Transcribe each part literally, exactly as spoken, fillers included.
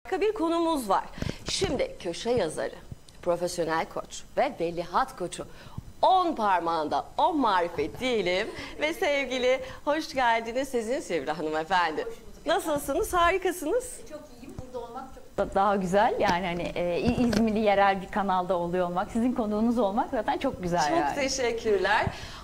Bir konumuz var. Şimdi köşe yazarı, profesyonel koç ve veliaht koçu on parmağında on marifet diyelim ve sevgili hoş geldiniz sizin Sivri hanımefendi. Nasılsınız? Harikasınız. Çok iyiyim. Burada olmak çok daha güzel. Yani hani e, İzmirli yerel bir kanalda oluyor olmak, sizin konuğunuz olmak zaten çok güzel. Çok yani. teşekkürler.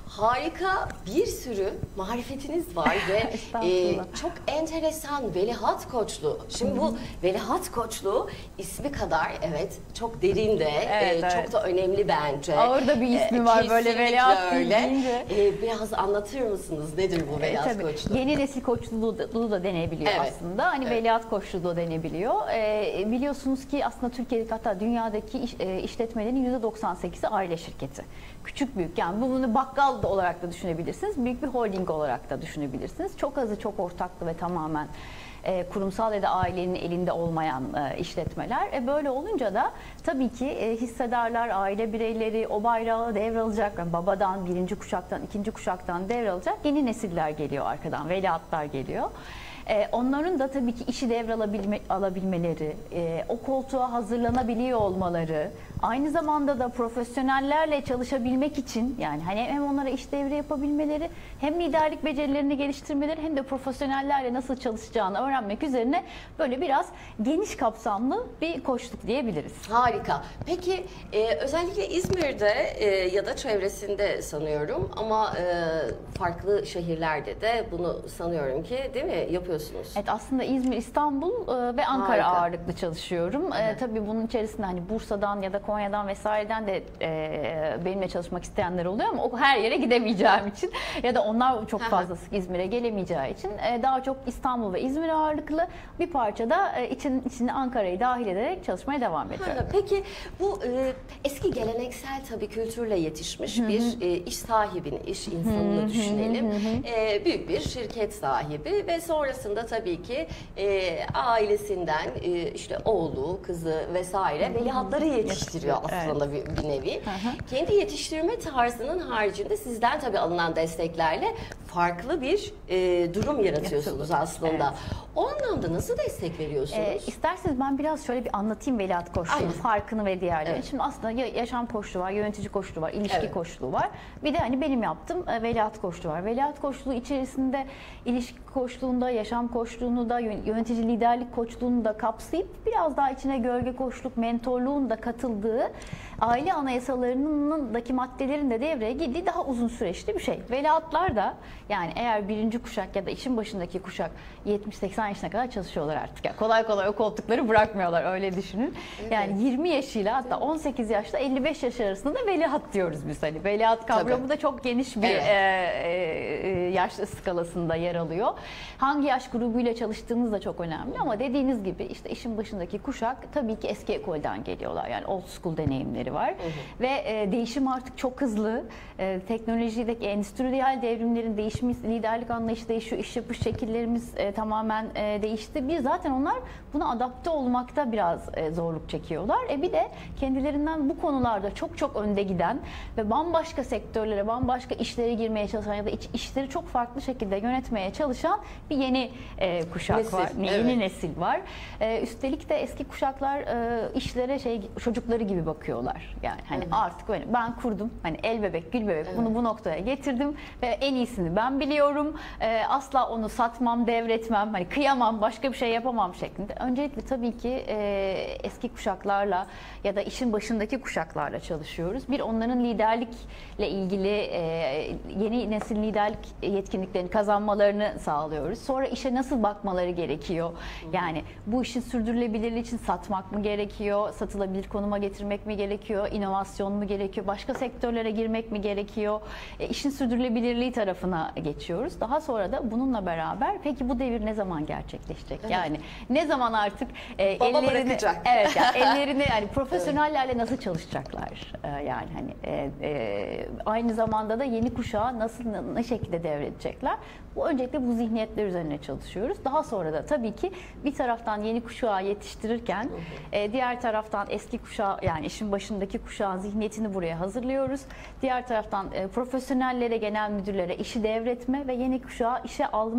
Harika bir sürü marifetiniz var ve e, çok enteresan veliaht koçluğu. Şimdi bu veliaht koçluğu ismi kadar evet çok derin de evet, e, çok evet. da önemli bence. Orada bir ismi e, var böyle veliaht deyince. E, biraz anlatır mısınız nedir bu veliaht e, koçluğu? Yeni nesil koçluğu da, da denebiliyor evet. aslında. Hani evet. veliaht koçluğu da denebiliyor. E, biliyorsunuz ki aslında Türkiye'deki hatta dünyadaki iş, e, işletmelerin yüzde doksan sekizi aile şirketi. Küçük büyük yani bunu bakkal olarak da düşünebilirsiniz. Büyük bir holding olarak da düşünebilirsiniz. Çok azı çok ortaklı ve tamamen e, kurumsal ya da ailenin elinde olmayan e, işletmeler. E, böyle olunca da tabii ki e, hissedarlar, aile bireyleri o bayrağı devralacak. Yani babadan, birinci kuşaktan, ikinci kuşaktan devralacak yeni nesiller geliyor arkadan. Veliahtlar geliyor. Ee, onların da tabii ki işi devralabilme, alabilmeleri, e, o koltuğa hazırlanabiliyor olmaları, aynı zamanda da profesyonellerle çalışabilmek için yani hani hem onlara iş devri yapabilmeleri, hem liderlik becerilerini geliştirmeleri, hem de profesyonellerle nasıl çalışacağını öğrenmek üzerine böyle biraz geniş kapsamlı bir koçluk diyebiliriz. Harika. Peki e, özellikle İzmir'de e, ya da çevresinde sanıyorum ama e, farklı şehirlerde de bunu sanıyorum ki değil mi yapıyorsunuz? Evet, aslında İzmir, İstanbul e, ve Ankara Harika. ağırlıklı çalışıyorum. E, tabii bunun içerisinde hani Bursa'dan ya da Konya'dan vesaireden de e, benimle çalışmak isteyenler oluyor ama o her yere gidemeyeceğim için ya da onlar çok fazla sık İzmir'e gelemeyeceği için e, daha çok İstanbul ve İzmir ağırlıklı bir parça da e, için, içinde Ankara'yı dahil ederek çalışmaya devam ediyorum. Ha, peki bu e, eski geleneksel tabii kültürle yetişmiş Hı-hı. bir e, iş sahibini, iş insanını Hı-hı. düşünelim. E, büyük bir şirket sahibi ve sonrasında tabii ki e, ailesinden e, işte oğlu, kızı vesaire veliahtları yetiştiriyor aslında evet. bir, bir nevi. Hı hı. Kendi yetiştirme tarzının haricinde sizden tabii alınan desteklerle farklı bir e, durum yaratıyorsunuz aslında. Evet. O anlamda nasıl destek veriyorsunuz? E, isterseniz ben biraz şöyle bir anlatayım veliaht koçluğunun farkını ve diğerleri. Evet. Şimdi aslında yaşam koçluğu var, yönetici koçluğu var, ilişki evet. koçluğu var. Bir de hani benim yaptığım e, veliaht koçluğu var. Veliaht koçluğu içerisinde ilişki koçluğunda, yaşam koçluğunu da, yönetici liderlik koçluğunu da kapsayıp biraz daha içine gölge koçluk, mentorluğun da katıldığı aile anayasalarındaki maddelerin de devreye girdiği daha uzun süreçli bir şey. Veliahtlar da yani eğer birinci kuşak ya da işin başındaki kuşak yetmiş seksen yaşına kadar çalışıyorlar artık. Yani kolay kolay o koltukları bırakmıyorlar öyle düşünün. Evet. Yani yirmi yaşıyla hatta on sekiz yaşla elli beş yaş arasında da veliaht diyoruz biz hani. Veliaht kavramı Tabii. da çok geniş bir evet. e, e, yaş skalasında yer alıyor. Hangi yaş grubuyla çalıştığınız da çok önemli ama dediğiniz gibi işte işin başındaki kuşak tabii ki eski ekolden geliyorlar. Yani old school deneyimleri var. Hı hı. Ve e, değişim artık çok hızlı. E, teknolojideki endüstriyel devrimlerin değişimi, liderlik anlayışı değişiyor, iş yapış şekillerimiz e, tamamen e, değişti. Bir zaten onlar buna adapte olmakta biraz e, zorluk çekiyorlar. E bir de kendilerinden bu konularda çok çok önde giden ve bambaşka sektörlere, bambaşka işlere girmeye çalışan ya da iç, işleri çok farklı şekilde yönetmeye çalışan bir yeni e, kuşak nesil, var. Evet. Yeni nesil var. E, üstelik de eski kuşaklar e, işlere şey çocukları gibi bakıyorlar. Yani hani evet. artık öyle ben kurdum. Hani el bebek, gül bebek evet. bunu bu noktaya getirdim ve en iyisini ben biliyorum. E, asla onu satmam, devretmem. Hani kıyamam, başka bir şey yapamam şeklinde. Öncelikle tabii ki e, eski kuşaklarla ya da işin başındaki kuşaklarla çalışıyoruz. Bir onların liderlikle ilgili e, yeni nesil liderlik yetkinliklerini kazanmalarını sağlıyoruz. Sonra işe nasıl bakmaları gerekiyor? Yani bu işin sürdürülebilirliği için satmak mı gerekiyor? Satılabilir konuma getirmek mi gerekiyor? İnovasyon mu gerekiyor? Başka sektörlere girmek mi gerekiyor? E, işin sürdürülebilirliği tarafına geçiyoruz. Daha sonra da bununla beraber peki bu devir ne zaman gerçekleşecek? Evet. Yani ne zaman artık e, ellerini bırakacak. evet yani ellerini yani profesyonellerle nasıl çalışacaklar? E, yani hani e, e, aynı zamanda da yeni kuşağı nasıl ne şekilde devredecekler? Bu öncelikle bu zihniyetler üzerine çalışıyoruz. Daha sonra da tabii ki bir taraftan yeni kuşağı yetiştirirken e, diğer taraftan eski kuşağı yani işin başındaki kuşağın zihniyetini buraya hazırlıyoruz. Diğer taraftan e, profesyonellere, genel müdürlere işi devretme ve yeni kuşağı işe alma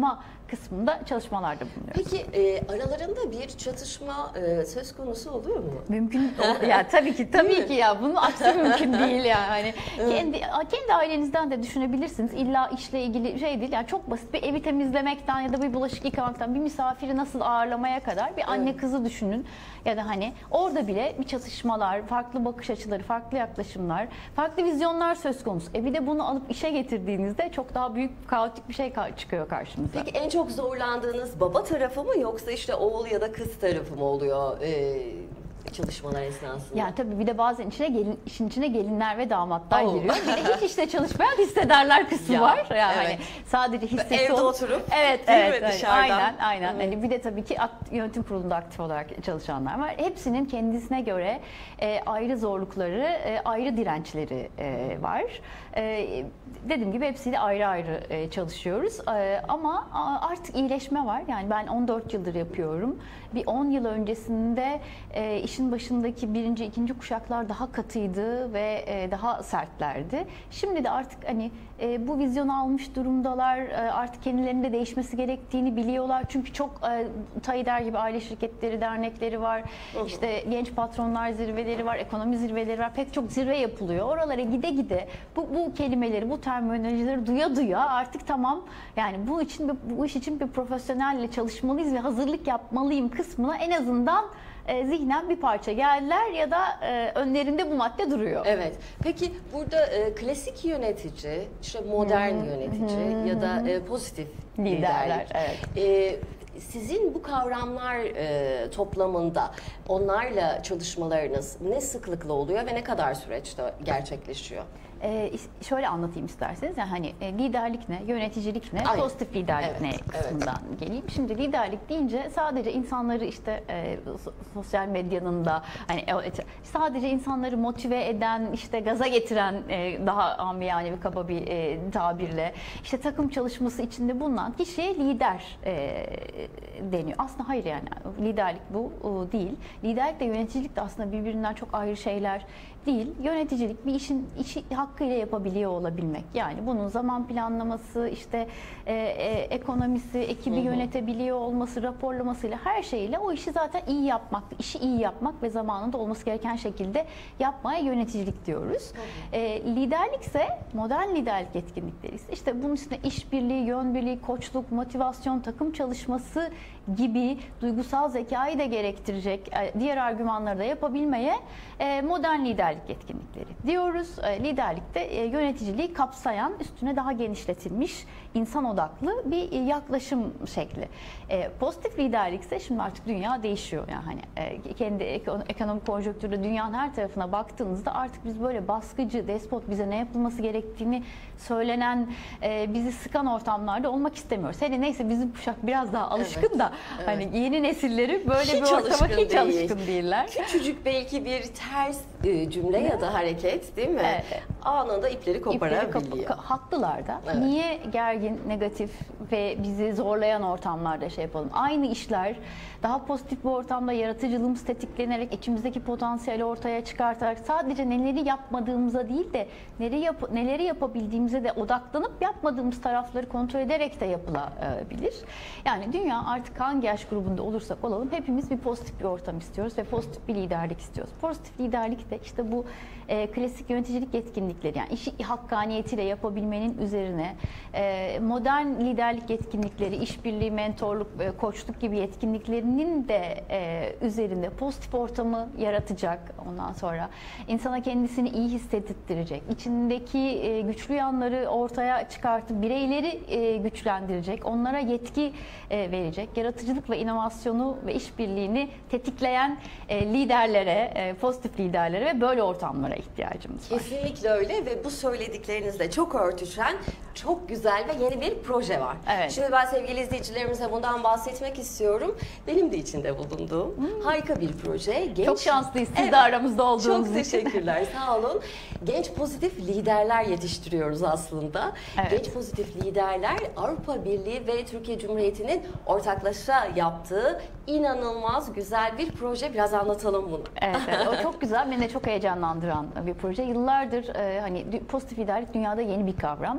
kısmında çalışmalarda bulunuyoruz. Peki e, aralarında bir çatışma e, söz konusu oluyor mu? Mümkün ya tabii ki tabii ki ya bunun aksi mümkün değil yani. Hani evet. kendi kendi ailenizden de düşünebilirsiniz. İlla işle ilgili şey değil. Yani çok basit bir evi temizlemekten ya da bir bulaşık yıkamaktan bir misafiri nasıl ağırlamaya kadar bir anne evet. kızı düşünün. Ya da hani orada bile bir çatışmalar, farklı bakış açıları, farklı yaklaşımlar, farklı vizyonlar söz konusu. E bir de bunu alıp işe getirdiğinizde çok daha büyük kaotik bir şey çıkıyor karşımıza. Peki en çok zorlandığınız baba tarafı mı yoksa işte oğul ya da kız tarafı mı oluyor ee, çalışmalar esnasında? Yani tabii bir de bazen içine gelin, işin içine gelinler ve damatlar oh. giriyor. Bir de hiç işte çalışmayan hissederler kısmı ya, var. Yani evet. hani sadece hissesi evde olup, oturup evet evet hani, dışarıdan. Aynen aynen. Hmm. Hani bir de tabii ki yönetim kurulunda aktif olarak çalışanlar var. Hepsinin kendisine göre e, ayrı zorlukları, e, ayrı dirençleri e, var. E, dediğim gibi hepsiyle ayrı ayrı e, çalışıyoruz. E, ama artık iyileşme var. Yani ben on dört yıldır yapıyorum. Bir on yıl öncesinde e, işin başındaki birinci, ikinci kuşaklar daha katıydı ve e, daha sertlerdi. Şimdi de artık hani e, bu vizyonu almış durumdalar. E, artık kendilerinde değişmesi gerektiğini biliyorlar. Çünkü çok e, TAİDER gibi aile şirketleri, dernekleri var. Hı hı. İşte genç patronlar zirveleri var, ekonomi zirveleri var. Pek çok zirve yapılıyor. Oralara gide gide bu, bu kelimeleri, bu terminolojileri duya duya artık tamam yani bu için bu iş için bir profesyonelle çalışmalıyız ve hazırlık yapmalıyım kısmına en azından e, zihnen bir parça geldiler ya da e, önlerinde bu madde duruyor. Evet. Peki burada e, klasik yönetici, işte modern hmm. yönetici hmm. ya da e, pozitif liderler. liderlik. Evet. E, sizin bu kavramlar e, toplamında onlarla çalışmalarınız ne sıklıkla oluyor ve ne kadar süreçte gerçekleşiyor? Ee, şöyle anlatayım isterseniz. Yani hani e, liderlik ne, yöneticilik ne, Aynen. pozitif liderlik evet, ne kısmından evet. geleyim. Şimdi liderlik deyince sadece insanları işte e, sosyal medyanın da hani sadece insanları motive eden, işte gaza getiren e, daha amiyane bir kaba bir e, tabirle işte takım çalışması içinde bulunan kişiye lider e, deniyor. Aslında hayır yani liderlik bu o değil. Liderlik de yöneticilik de aslında birbirinden çok ayrı şeyler değil. Yöneticilik bir işin işi hakkıyla yapabiliyor olabilmek. Yani bunun zaman planlaması, işte e, e, ekonomisi, ekibi hı hı. yönetebiliyor olması, raporlamasıyla her şeyle o işi zaten iyi yapmak, işi iyi yapmak ve zamanında olması gereken şekilde yapmaya yöneticilik diyoruz. E, liderlik ise modern liderlik etkinlikleri ise işte bunun üstüne işbirliği, yön birliği, koçluk, motivasyon, takım çalışması gibi duygusal zekayı da gerektirecek diğer argümanları da yapabilmeye modern liderlik etkinlikleri diyoruz. Liderlikte yöneticiliği kapsayan, üstüne daha genişletilmiş, insan odaklı bir yaklaşım şekli. Pozitif liderlik ise şimdi artık dünya değişiyor. Yani hani kendi ekonomik konjonktürde dünyanın her tarafına baktığınızda artık biz böyle baskıcı, despot, bize ne yapılması gerektiğini söylenen, bizi sıkan ortamlarda olmak istemiyoruz. Hele neyse bizim kuşak biraz daha alışkın evet. da Evet. Hani yeni nesilleri böyle hiç bir ortama hiç değil. alışkın değiller. Küçücük belki bir ters cümle ya da hareket değil mi? Evet. Anında ipleri koparabiliyor. İpleri haklılar da. Evet. Niye gergin, negatif ve bizi zorlayan ortamlarda şey yapalım? Aynı işler daha pozitif bir ortamda yaratıcılığımız tetiklenerek içimizdeki potansiyeli ortaya çıkartarak sadece neleri yapmadığımıza değil de neleri, yap neleri yapabildiğimize de odaklanıp yapmadığımız tarafları kontrol ederek de yapılabilir. Yani dünya artık hangi yaş grubunda olursak olalım hepimiz bir pozitif bir ortam istiyoruz ve pozitif bir liderlik istiyoruz. Pozitif liderlik de işte bu e, klasik yöneticilik yetkinlikleri yani işi hakkaniyetiyle yapabilmenin üzerine e, modern liderlik yetkinlikleri, işbirliği, mentorluk, e, koçluk gibi yetkinliklerinin de e, üzerinde pozitif ortamı yaratacak. Ondan sonra insana kendisini iyi hissettirecek, içindeki e, güçlü yanları ortaya çıkartıp bireyleri e, güçlendirecek, onlara yetki e, verecek, yaratıcılık ve inovasyonu ve işbirliğini tetikleyen e, liderlere, e, pozitif liderlere ve böyle ortamlara ihtiyacımız var. Kesinlikle öyle ve bu söylediklerinizle çok örtüşen çok güzel ve yeni bir proje var. Evet. Şimdi ben sevgili izleyicilerimize bundan bahsetmek istiyorum. Benim de içinde bulunduğum hmm. harika bir proje. Genç... Çok şanslıyız siz evet. de aramızda olduğunuz için. Çok teşekkürler, sağ olun. Genç pozitif liderler yetiştiriyoruz aslında. Evet. Genç pozitif liderler Avrupa Birliği ve Türkiye Cumhuriyeti'nin ortaklaşa yaptığı inanılmaz güzel bir proje. Biraz anlatalım bunu. Evet, evet. O çok güzel. Beni de çok heyecanlandıran bir proje. Yıllardır e, hani pozitif liderlik dünyada yeni bir kavram.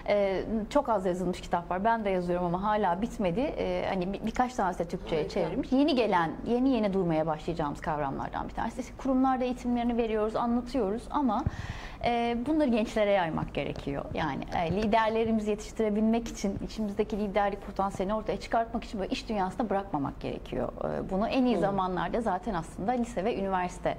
E, çok az yazılmış kitap var. Ben de yazıyorum ama hala bitmedi. E, hani bir, birkaç tanesi de Türkçe'ye Harika. çevrilmiş. Yeni gelen, yeni yeni duymaya başlayacağımız kavramlardan bir tanesi. İşte kurumlarda eğitimlerini veriyoruz, anlatıyoruz ama e, bunları gençlere yaymak gerekiyor. Yani e, liderlerimizi yetiştirebilmek için, içimizdeki liderlik potansiyelini ortaya çıkartmak için böyle iş dünyasında bırakmamak gerekiyor. E, bunu en iyi zamanlarda zaten aslında lise ve üniversite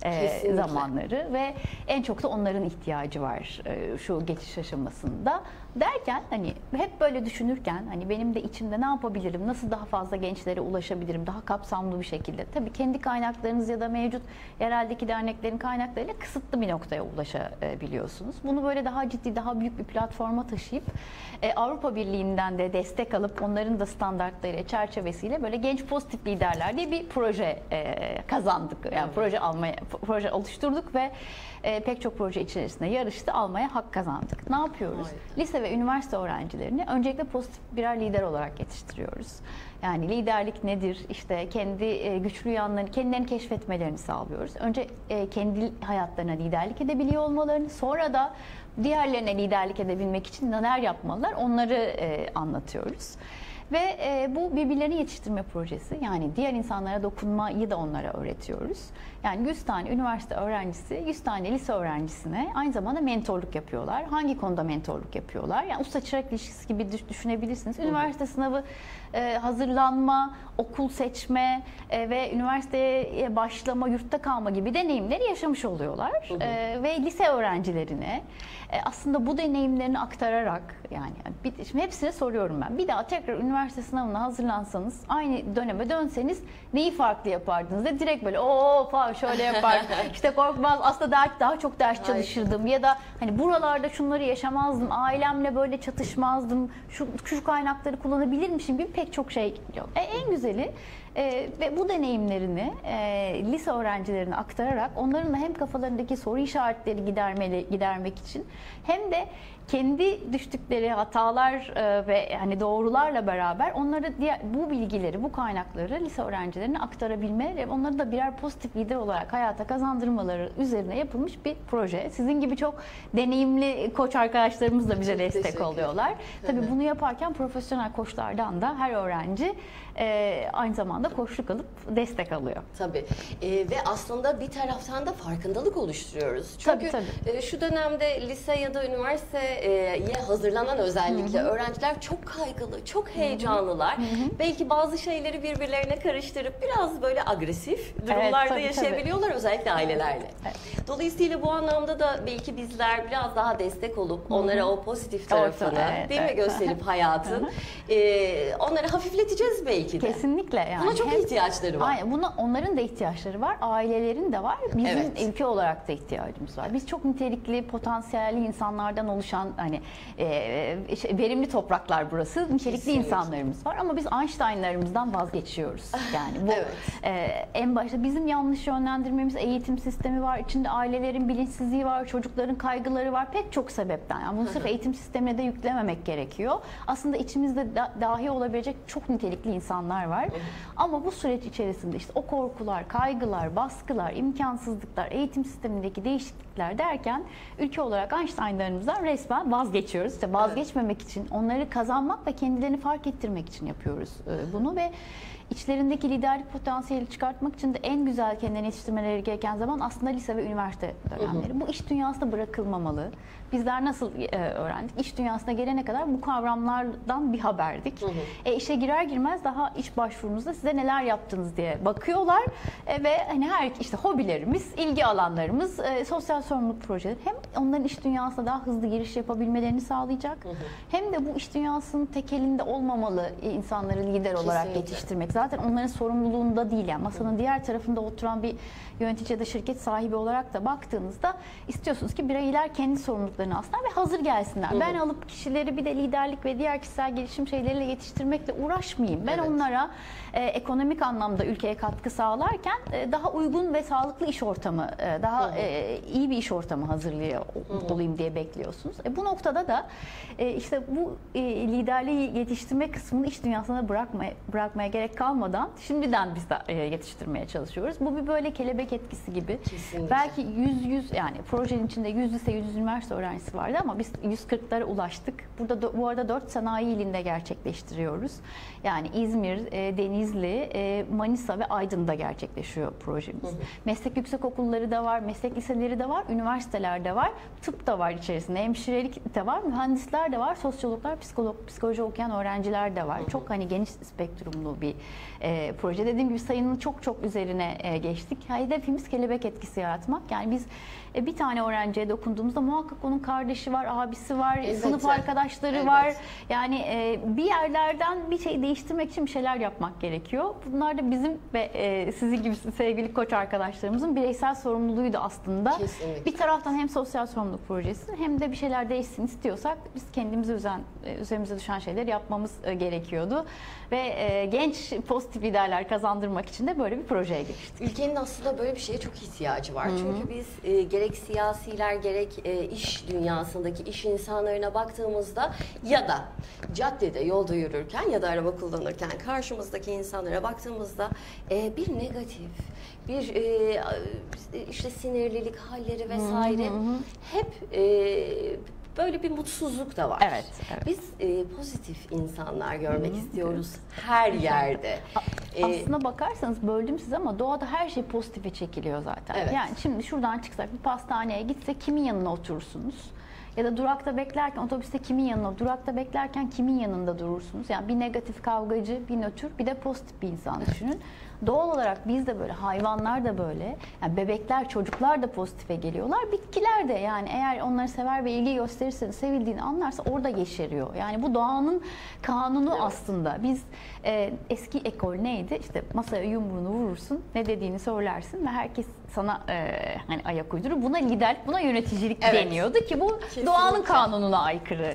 e, zamanları ve en çok da onların ihtiyacı var e, şu geçiş aşamasında. Derken hani hep böyle düşünürken hani benim de içimde ne yapabilirim, nasıl daha fazla gençlere ulaşabilirim daha kapsamlı bir şekilde. Tabii kendi kaynaklarınız ya da mevcut yereldeki derneklerin kaynaklarıyla kısıtlı bir noktaya ulaşabiliyorsunuz. Bunu böyle daha ciddi, daha büyük bir platforma taşıyıp e, Avrupa Birliği'nden de destek alıp onların da standartları çerçevesiyle böyle genç pozitif liderler diye bir proje e, kazandık. Yani evet. proje almaya proje oluşturduk ve e, pek çok proje içerisinde yarıştı, almaya hak kazandık. Ne yapıyoruz? Hayır. Lise ve üniversite öğrencilerini öncelikle pozitif birer lider olarak yetiştiriyoruz. Yani liderlik nedir? İşte kendi güçlü yanlarını, kendilerini keşfetmelerini sağlıyoruz. Önce kendi hayatlarına liderlik edebiliyor olmalarını, sonra da diğerlerine liderlik edebilmek için neler yapmalılar onları anlatıyoruz. Ve e, bu birbirlerini yetiştirme projesi, yani diğer insanlara dokunmayı da onlara öğretiyoruz. Yani yüz tane üniversite öğrencisi, yüz tane lise öğrencisine aynı zamanda mentorluk yapıyorlar. Hangi konuda mentorluk yapıyorlar? Yani usta çırak ilişkisi gibi düşünebilirsiniz. Üniversite sınavı e, hazırlanma, okul seçme e, ve üniversiteye başlama, yurtta kalma gibi deneyimleri yaşamış oluyorlar. E, ve lise öğrencilerine e, aslında bu deneyimlerini aktararak, yani bir, şimdi hepsine soruyorum ben. Bir daha tekrar üniversite sınavına hazırlansanız, aynı döneme dönseniz neyi farklı yapardınız da direkt böyle ooo falan şöyle yapardım. İşte korkmaz, aslında daha, daha çok ders çalışırdım ya da hani buralarda şunları yaşamazdım, ailemle böyle çatışmazdım, şu, şu kaynakları kullanabilirmişim gibi pek çok şey yok. E, en güzeli e, ve bu deneyimlerini e, lise öğrencilerine aktararak onların da hem kafalarındaki soru işaretleri gidermeli, gidermek için hem de kendi düştükleri hatalar e, ve hani doğrularla beraber onları diğer, bu bilgileri, bu kaynakları lise öğrencilerine aktarabilme ve onları da birer pozitif lider olarak hayata kazandırmaları üzerine yapılmış bir proje. Sizin gibi çok deneyimli koç arkadaşlarımız da bize çok destek oluyorlar. Tabii bunu yaparken profesyonel koçlardan da her öğrenci e, aynı zamanda koçluk alıp destek alıyor. Tabii. E, ve aslında bir taraftan da farkındalık oluşturuyoruz. Çünkü tabii, tabii. E, şu dönemde lise ya da üniversiteye hazırlanan özellikle hı hı. öğrenciler çok kaygılı, çok heyecanlılar. Hı hı. Belki bazı şeyleri birbirlerine karıştırıp biraz böyle agresif durumlarda evet, tabii, yaşayabiliyorlar tabii. özellikle ailelerle. Evet. Dolayısıyla bu anlamda da belki bizler biraz daha destek olup hı hı. onlara o pozitif tarafını Orta, evet, değil evet. mi gösterip hayatın e, onları hafifleteceğiz belki de. Kesinlikle yani. Buna çok Hem, ihtiyaçları var. Aynen, buna onların da ihtiyaçları var, ailelerin de var. Bizim evet. ülke olarak da ihtiyacımız var. Biz çok nitelikli, potansiyelli insanlardan oluşan hani e, verimli topraklar burası. Nitelikli Kesinlikle. insanlarımız var ama biz Einstein'larımızdan vazgeçiyoruz. Yani bu evet. e, en başta bizim yanlış yönlendirmemiz, eğitim sistemi var, içinde ailelerin bilinçsizliği var, çocukların kaygıları var, pek çok sebepten. Yani bunu sırf eğitim sistemine de yüklememek gerekiyor. Aslında içimizde da, dahi olabilecek çok nitelikli insanlar var. Ama bu süreç içerisinde işte o korkular, kaygılar, baskılar, imkansızlıklar, eğitim sistemindeki değişiklikler derken ülke olarak Einstein'larımızdan resmen vazgeçiyoruz. İşte vazgeçmemek evet. için, onları kazanmak ve kendilerini fark ettirmek için yapıyoruz bunu ve içlerindeki liderlik potansiyeli çıkartmak için de en güzel kendini yetiştirmeleri gereken zaman aslında lise ve üniversite dönemleri. Hı hı. Bu iş dünyasında bırakılmamalı. Bizler nasıl e, öğrendik? İş dünyasına gelene kadar bu kavramlardan bir haberdik. Hı hı. E, işe girer girmez daha iş başvurunuzda size neler yaptınız diye bakıyorlar e, ve hani her işte hobilerimiz, ilgi alanlarımız, e, sosyal sorumluluk projeleri hem onların iş dünyasına daha hızlı giriş yapabilmelerini sağlayacak. Hı hı. Hem de bu iş dünyasının tek elinde olmamalı insanları lider olarak Kesinlikle. yetiştirmek. Zaten onların sorumluluğunda değil, yani masanın diğer tarafında oturan bir yönetici ya da şirket sahibi olarak da baktığınızda istiyorsunuz ki bireyler kendi sorumluluklarını alsınlar ve hazır gelsinler. Hı hı. Ben alıp kişileri bir de liderlik ve diğer kişisel gelişim şeyleriyle yetiştirmekle uğraşmayayım. Ben evet. onlara e, ekonomik anlamda ülkeye katkı sağlarken e, daha uygun ve sağlıklı iş ortamı, e, daha hı hı. E, iyi bir iş ortamı hazırlıyor hı hı. olayım diye bekliyorsunuz. E, bu noktada da e, işte bu e, liderliği yetiştirme kısmını iş dünyasına bırakmaya, bırakmaya gerek kalmıyor. kalmadan şimdiden biz de e, yetiştirmeye çalışıyoruz. Bu bir böyle kelebek etkisi gibi. Kesinlikle. Belki yüz yüz yani projenin içinde yüz lise yüz üniversite öğrencisi vardı ama biz yüz kırklara ulaştık. Burada bu arada dört sanayi ilinde gerçekleştiriyoruz. Yani İzmir, e, Denizli, e, Manisa ve Aydın'da gerçekleşiyor projemiz. Hı hı. Meslek yüksekokulları da var, meslek liseleri de var, üniversiteler de var, tıp da var içerisinde, hemşirelik de var, mühendisler de var, sosyologlar, psikolog, psikoloji okuyan öğrenciler de var. Hı hı. Çok hani geniş spektrumlu bir e, proje. Dediğim gibi sayının çok çok üzerine e, geçtik. Hedefimiz kelebek etkisi yaratmak. Yani biz e, bir tane öğrenciye dokunduğumuzda muhakkak onun kardeşi var, abisi var, Evet. sınıf arkadaşları Evet. var. Yani e, bir yerlerden bir şey değiştirmek için bir şeyler yapmak gerekiyor. Bunlar da bizim ve e, sizin gibi sevgili koç arkadaşlarımızın bireysel sorumluluğuydu aslında. Kesinlikle. Bir taraftan hem sosyal sorumluluk projesi hem de bir şeyler değişsin istiyorsak biz kendimize üzen, üzerimize düşen şeyler yapmamız e, gerekiyordu. Ve e, genç pozitif liderler kazandırmak için de böyle bir projeye geçtik. Ülkenin aslında böyle bir şeye çok ihtiyacı var. Hı-hı. Çünkü biz e, gerek siyasiler gerek e, iş dünyasındaki iş insanlarına baktığımızda ya da caddede yolda yürürken ya da araba kullanırken karşımızdaki insanlara baktığımızda e, bir negatif, bir e, işte sinirlilik halleri vesaire Hı-hı. hep e, böyle bir mutsuzluk da var. Evet, evet. Biz e, pozitif insanlar görmek Hı-hı. istiyoruz her yerde. Aslına ee, bakarsanız böldüm size ama doğada her şey pozitife çekiliyor zaten. Evet. Yani şimdi şuradan çıksak bir pastaneye gitsek kimin yanına oturursunuz? Ya da durakta beklerken otobüste kimin yanına, durakta beklerken kimin yanında durursunuz? Yani bir negatif kavgacı, bir nötr, bir de pozitif bir insan düşünün. Doğal olarak biz de böyle, hayvanlar da böyle, yani bebekler, çocuklar da pozitife geliyorlar. Bitkiler de yani eğer onları sever ve ilgi gösterirseniz, sevildiğini anlarsa orada yeşeriyor. Yani bu doğanın kanunu evet. aslında. Biz e, eski ekol neydi? İşte masaya yumruğunu vurursun, ne dediğini söylersin ve herkes sana e, hani ayak uydurur. Buna liderlik, buna yöneticilik evet. deniyordu ki bu Kesinlikle. doğanın kanununa aykırı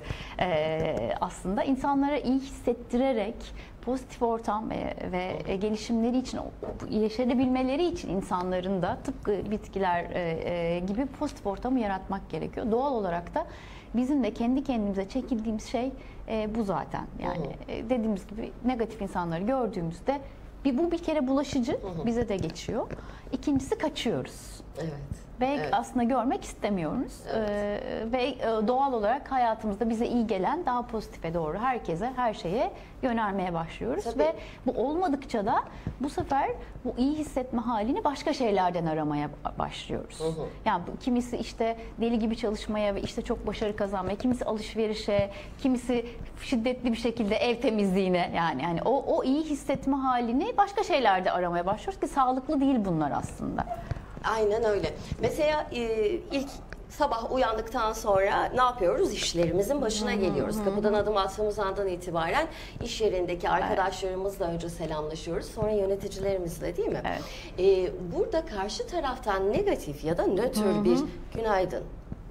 e, aslında. İnsanlara iyi hissettirerek pozitif ortam ve, ve gelişimleri için, yaşayabilmeleri için insanların da tıpkı bitkiler e, gibi pozitif ortamı yaratmak gerekiyor. Doğal olarak da bizim de kendi kendimize çekildiğimiz şey e, bu zaten. Yani e, dediğimiz gibi negatif insanları gördüğümüzde bir, bu bir kere bulaşıcı, hı hı. bize de geçiyor. İkincisi kaçıyoruz. Evet. Ve evet. aslında görmek istemiyoruz. Evet. Ee, ve doğal olarak hayatımızda bize iyi gelen daha pozitife doğru herkese, her şeye yönelmeye başlıyoruz. Tabii. Ve bu olmadıkça da bu sefer bu iyi hissetme halini başka şeylerden aramaya başlıyoruz. Hı hı. Yani kimisi işte deli gibi çalışmaya ve işte çok başarı kazanmaya, kimisi alışverişe, kimisi şiddetli bir şekilde ev temizliğine, yani yani o o iyi hissetme halini başka şeylerde aramaya başlıyoruz ki sağlıklı değil bunlar aslında. Aynen öyle. Mesela e, ilk sabah uyandıktan sonra ne yapıyoruz? İşlerimizin başına geliyoruz. Kapıdan adım attığımız andan itibaren iş yerindeki arkadaşlarımızla önce selamlaşıyoruz. Sonra yöneticilerimizle, değil mi? Evet. E, burada karşı taraftan negatif ya da nötr hı hı. bir günaydın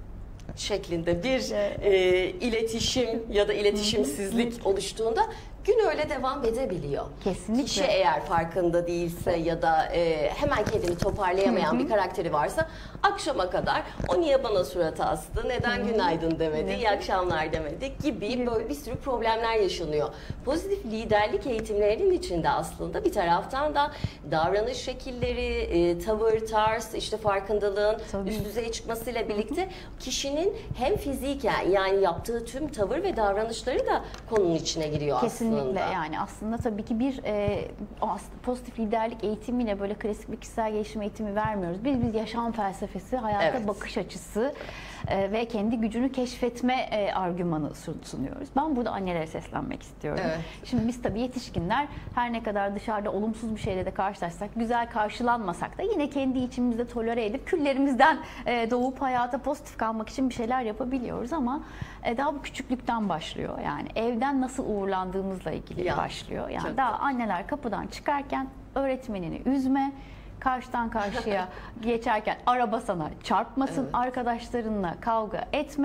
şeklinde bir e, iletişim ya da iletişimsizlik oluştuğunda gün öyle devam edebiliyor. Kesinlikle. Kişi eğer farkında değilse ya da e, hemen kendini toparlayamayan Hı-hı. bir karakteri varsa akşama kadar o niye bana surat astı, neden Hı-hı. günaydın demedi, evet. iyi akşamlar demedi gibi Hı-hı. böyle bir sürü problemler yaşanıyor. Pozitif liderlik eğitimlerinin içinde aslında bir taraftan da davranış şekilleri, e, tavır, tarz, işte farkındalığın Tabii. üst düzeye çıkmasıyla birlikte Hı-hı. kişinin hem fiziken yani yaptığı tüm tavır ve davranışları da konunun içine giriyor Kesinlikle. aslında. Kesinlikle, yani aslında tabii ki bir e, pozitif liderlik eğitimiyle böyle klasik bir kişisel gelişim eğitimi vermiyoruz. Biz bir yaşam felsefesi, hayata evet. bakış açısı e, ve kendi gücünü keşfetme e, argümanı sunuyoruz. Ben burada annelere seslenmek istiyorum. Evet. Şimdi biz tabii yetişkinler her ne kadar dışarıda olumsuz bir şeyle de karşılaşsak, güzel karşılanmasak da yine kendi içimizde tolere edip küllerimizden e, doğup hayata pozitif kalmak için bir şeyler yapabiliyoruz ama e, daha bu küçüklükten başlıyor. Yani evden nasıl uğurlandığımızla ilgili ya, başlıyor. Yani daha anneler kapıdan çıkarken öğretmenini üzme, karşıdan karşıya geçerken araba sana çarpmasın, evet. arkadaşlarınla kavga etme,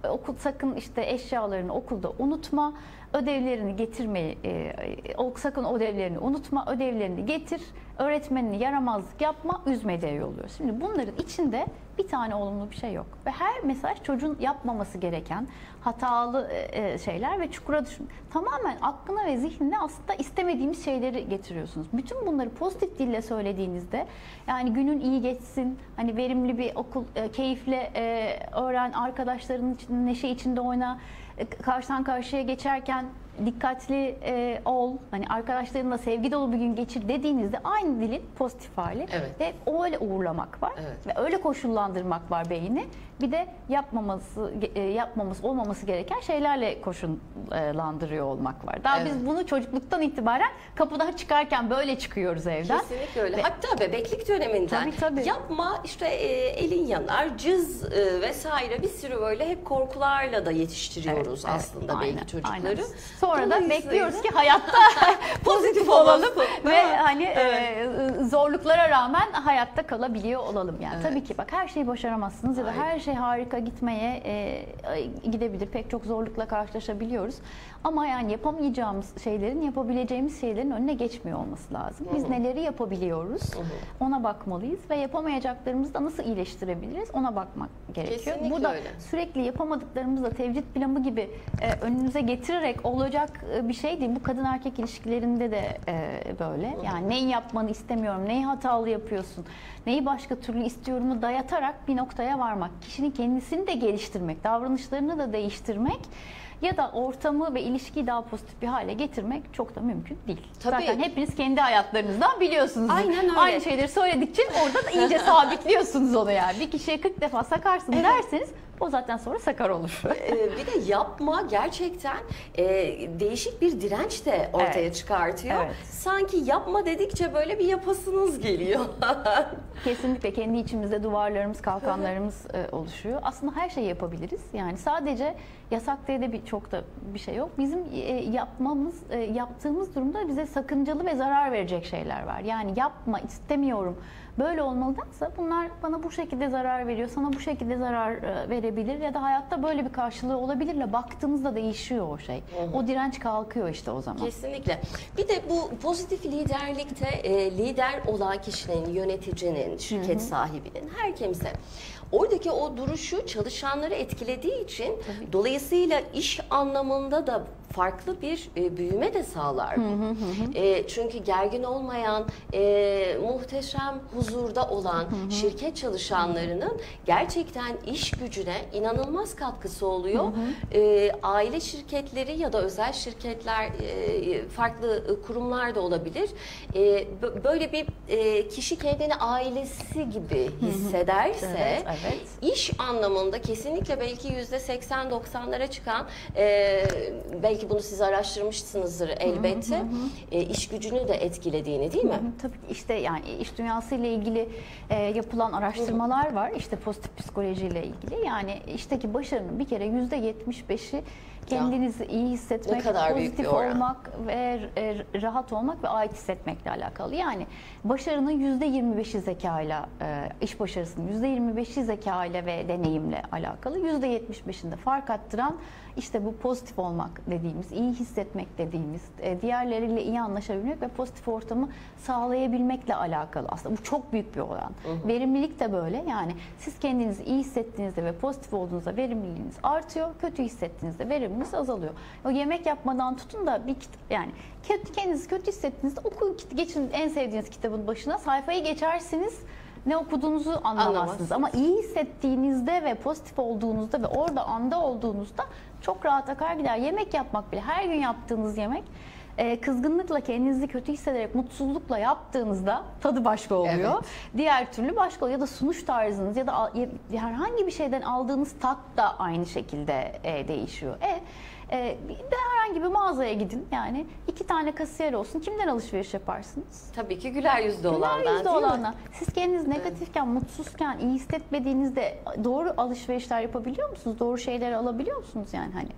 okul sakın işte eşyalarını okulda unutma. Ödevlerini getirmeyi, e, sakın ödevlerini unutma, ödevlerini getir, öğretmenini yaramazlık yapma, üzme diye yolluyoruz. Şimdi bunların içinde bir tane olumlu bir şey yok. Ve her mesaj çocuğun yapmaması gereken hatalı e, şeyler ve çukura düşün. Tamamen aklına ve zihnine aslında istemediğimiz şeyleri getiriyorsunuz. Bütün bunları pozitif dille söylediğinizde, yani günün iyi geçsin, hani verimli bir okul, e, keyifle e, öğren, arkadaşlarının içinde, neşe içinde oyna, karşıdan karşıya geçerken dikkatli e, ol, hani arkadaşlarınla sevgi dolu bir gün geçir dediğinizde aynı dilin pozitif hali evet. ve öyle uğurlamak var evet. ve öyle koşullandırmak var beyni. Bir de yapmaması, e, yapmaması, olmaması gereken şeylerle koşullandırıyor olmak var. Daha evet. biz bunu çocukluktan itibaren kapıdan çıkarken böyle çıkıyoruz evden. Kesinlikle öyle. Ve, hatta bebeklik döneminden tabii, tabii. yapma işte e, elin yanar, cız e, vesaire bir sürü böyle hep korkularla da yetiştiriyoruz evet, aslında evet, belki aynen, çocukları. Aynen. Sonra da bekliyoruz ki hayatta pozitif olalım ve hani evet. e, zorluklara rağmen hayatta kalabiliyor olalım yani. Evet. Tabii ki bak her şeyi başaramazsınız ya da her şey harika gitmeye e, gidebilir. Pek çok zorlukla karşılaşabiliyoruz. Ama yani yapamayacağımız şeylerin, yapabileceğimiz şeylerin önüne geçmiyor olması lazım. Biz Hı-hı. neleri yapabiliyoruz? Hı-hı. Ona bakmalıyız ve yapamayacaklarımızı da nasıl iyileştirebiliriz? Ona bakmak gerekiyor. Kesinlikle Burada öyle. sürekli yapamadiklerımızı da tevcid pilavı gibi e, önünüze getirerek olacak bir şey değil. Bu kadın erkek ilişkilerinde de e, böyle. Yani neyi yapmanı istemiyorum, neyi hatalı yapıyorsun, neyi başka türlü istiyorumu dayatarak bir noktaya varmak. Kişinin kendisini de geliştirmek, davranışlarını da değiştirmek ya da ortamı ve ilişkiyi daha pozitif bir hale getirmek çok da mümkün değil. Tabii. Zaten hepiniz kendi hayatlarınızdan biliyorsunuz. Aynen öyle. Aynı şeyleri söyledikçe orada da iyice sabitliyorsunuz onu yani. Bir kişiye kırk defa sakarsın evet. derseniz o zaten sonra sakar olur. Ee, bir de yapma gerçekten e, değişik bir direnç de ortaya evet. çıkartıyor. Evet. Sanki yapma dedikçe böyle bir yapasınız geliyor. Kesinlikle kendi içimizde duvarlarımız, kalkanlarımız e, oluşuyor. Aslında her şeyi yapabiliriz. Yani sadece yasak diye de bir çok da bir şey yok. Bizim e, yapmamız, e, yaptığımız durumda bize sakıncalı ve zarar verecek şeyler var. Yani yapma, istemiyorum, böyle olmalıdansa bunlar bana bu şekilde zarar veriyor, sana bu şekilde zarar e, verebilir ya da hayatta böyle bir karşılığı olabilirle baktığımızda değişiyor o şey. Hı hı. O direnç kalkıyor işte o zaman. Kesinlikle. Bir de bu pozitif liderlikte e, lider olan kişinin, yöneticinin, şirket hı hı. sahibinin, her kimse oradaki o duruşu çalışanları etkilediği için Tabii. dolayısıyla iş anlamında da farklı bir e, büyüme de sağlar bu. Hı hı hı. E, çünkü gergin olmayan, e, muhteşem huzurda olan hı hı. şirket çalışanlarının gerçekten iş gücüne inanılmaz katkısı oluyor. Hı hı. E, aile şirketleri ya da özel şirketler, e, farklı kurumlar da olabilir. E, böyle bir e, kişi kendini ailesi gibi hissederse hı hı. Evet, evet. iş anlamında kesinlikle belki yüzde seksen doksanlara çıkan e, belki bunu siz araştırmışsınızdır elbette. Hı hı hı. E, iş gücünü de etkilediğini değil mi? Hı hı, tabii işte yani iş dünyası ile ilgili e, yapılan araştırmalar hı hı. var. İşte pozitif psikoloji ile ilgili. Yani işteki başarının bir kere yüzde yetmiş beşi kendinizi ya, iyi hissetmek, pozitif olmak ve rahat olmak ve ait hissetmekle alakalı. Yani başarının yüzde yirmi beşi zekayla, iş başarısının yüzde yirmi beşi zekayla ve deneyimle alakalı. yüzde yetmiş beşinde fark attıran işte bu pozitif olmak dediğimiz, iyi hissetmek dediğimiz, diğerleriyle iyi anlaşabilmek ve pozitif ortamı sağlayabilmekle alakalı. Aslında bu çok büyük bir oran. Hı hı. Verimlilik de böyle. Yani siz kendinizi iyi hissettiğinizde ve pozitif olduğunuzda verimliliğiniz artıyor. Kötü hissettiğinizde verimliliğiniz azalıyor. O yemek yapmadan tutun da bir yani kendinizi kötü hissettiğinizde okuyun, geçin en sevdiğiniz kitabın başına, sayfayı geçersiniz. Ne okuduğunuzu anlamazsınız. Ama iyi hissettiğinizde ve pozitif olduğunuzda ve orada anda olduğunuzda çok rahat akar gider. Yemek yapmak bile, her gün yaptığınız yemek kızgınlıkla, kendinizi kötü hissederek, mutsuzlukla yaptığınızda tadı başka oluyor. Evet. Diğer türlü başka oluyor. Ya da sunuş tarzınız ya da herhangi bir şeyden aldığınız tat da aynı şekilde değişiyor. E, e, de herhangi bir mağazaya gidin. Yani iki tane kasiyer olsun. Kimden alışveriş yaparsınız? Tabii ki güler yüzlü olandan. Güler yüzlü olandan. Siz kendiniz negatifken, evet. mutsuzken, iyi hissetmediğinizde doğru alışverişler yapabiliyor musunuz? Doğru şeyleri alabiliyor musunuz yani hani?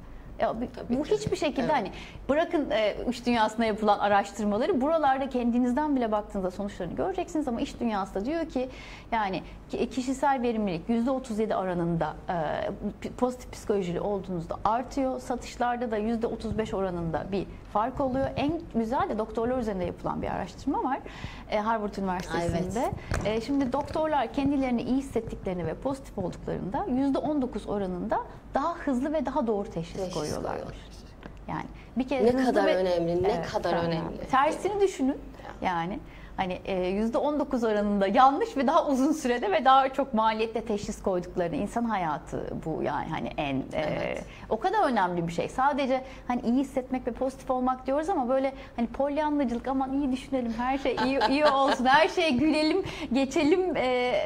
Ya, Tabii bu ki. hiçbir şekilde Evet. hani bırakın e, iş dünyasında yapılan araştırmaları, buralarda kendinizden bile baktığınızda sonuçlarını göreceksiniz ama iş dünyası da diyor ki yani ki- kişisel verimlilik yüzde otuz yedi oranında e, pozitif psikolojili olduğunuzda artıyor. Satışlarda da yüzde otuz beş oranında bir fark oluyor. En güzel de doktorlar üzerinde yapılan bir araştırma var e, Harvard Üniversitesi'nde. E, şimdi doktorlar kendilerini iyi hissettiklerini ve pozitif olduklarında yüzde on dokuz oranında daha hızlı ve daha doğru teşhis, Teşhis koyuyorlar. koyuyorlar. Yani bir kere Ne hızlı kadar ve- önemli, ne Evet, kadar yani. önemli. Tersini düşünün. Yani hani e, yüzde on dokuz oranında yanlış ve daha uzun sürede ve daha çok maliyetle teşhis koyduklarını, insan hayatı bu yani hani en e, Evet. o kadar önemli bir şey. Sadece hani iyi hissetmek ve pozitif olmak diyoruz ama böyle hani polyanlıcılık, aman iyi düşünelim, her şey iyi, iyi olsun, her şeye gülelim, geçelim e,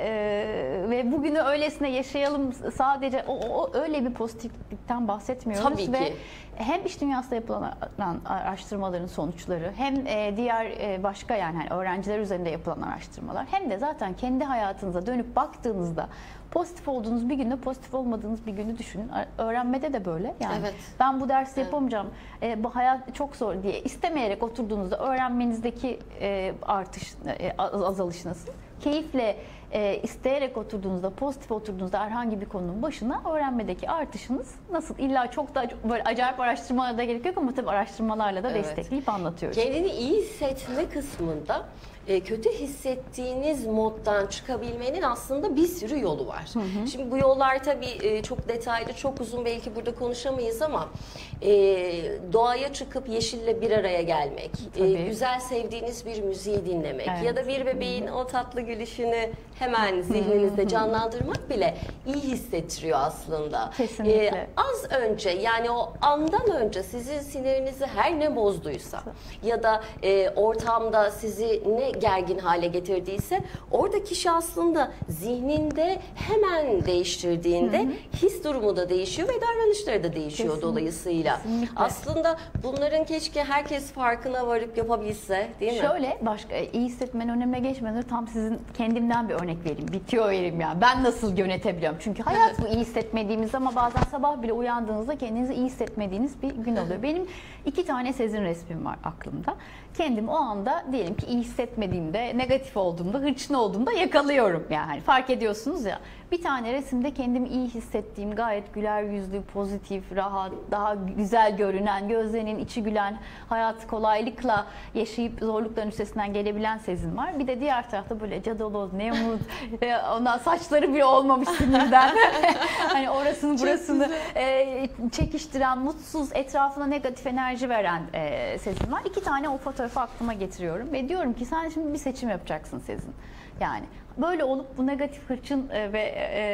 e, ve bugünü öylesine yaşayalım, sadece o, o öyle bir pozitiflikten bahsetmiyoruz. Tabii ve ki. hem iş dünyasında yapılan araştırmaların sonuçları, hem e, diğer e, başka yani hani öğrenciler üzerinde yapılan araştırmalar, hem de zaten kendi hayatınıza dönüp baktığınızda pozitif olduğunuz bir günde, pozitif olmadığınız bir günü düşünün. Öğrenmede de böyle. Yani Evet. ben bu dersi yapamayacağım, e, bu hayat çok zor diye istemeyerek oturduğunuzda öğrenmenizdeki e, artış, e, az- azalış nasıl? Keyifle e, isteyerek oturduğunuzda, pozitif oturduğunuzda herhangi bir konunun başına öğrenmedeki artışınız nasıl? İlla çok da böyle acayip araştırmalara da gerek yok ama tabii araştırmalarla da Evet. destekleyip anlatıyoruz. Kendini iyi hissetme kısmında e, kötü hissettiğiniz moddan çıkabilmenin aslında bir sürü yolu var. Şimdi bu yollar tabii e, çok detaylı, çok uzun, belki burada konuşamayız ama e, doğaya çıkıp yeşille bir araya gelmek, e, Tabii. güzel sevdiğiniz bir müziği dinlemek Evet. ya da bir bebeğin o tatlı gülüşünü hemen zihninizde canlandırmak bile iyi hissettiriyor aslında. Kesinlikle. E, az önce, yani o andan önce sizin sinirinizi her ne bozduysa ya da e, ortamda sizi ne gergin hale getirdiyse, orada kişi aslında zihninde hemen değiştirdiğinde his durumu da değişiyor ve davranışları da değişiyor. Kesinlikle. dolayısıyla. Kesinlikle. Aslında bunların keşke herkes farkına varıp yapabilse, değil mi? Şöyle, başka iyi hissetmenin önüne geçmeden önce tam sizin kendimden bir örnek vereyim. Bitiyor vereyim yani. Ben nasıl yönetebiliyorum? Çünkü hayat bu, iyi hissetmediğimiz ama bazen sabah bile uyandığınızda kendinizi iyi hissetmediğiniz bir gün oluyor. Benim iki tane Sezin resmim var aklımda. Kendim o anda diyelim ki iyi hissetmediğimde, negatif olduğumda, hırçın olduğumda yakalıyorum. Yani hani fark ediyorsunuz ya. Bir tane resimde kendimi iyi hissettiğim, gayet güler yüzlü, pozitif, rahat, daha güzel görünen, gözlerinin içi gülen, hayatı kolaylıkla yaşayıp zorlukların üstesinden gelebilen Sezin var. Bir de diğer tarafta böyle cadaloz, Nemrut, ondan saçları bile olmamış sinirden. Hani orasını burasını e, çekiştiren, mutsuz, etrafına negatif enerji veren e, Sezin var. İki tane o fotoğrafı aklıma getiriyorum ve diyorum ki sen şimdi bir seçim yapacaksın Sezin. Yani böyle olup bu negatif, hırçın e, ve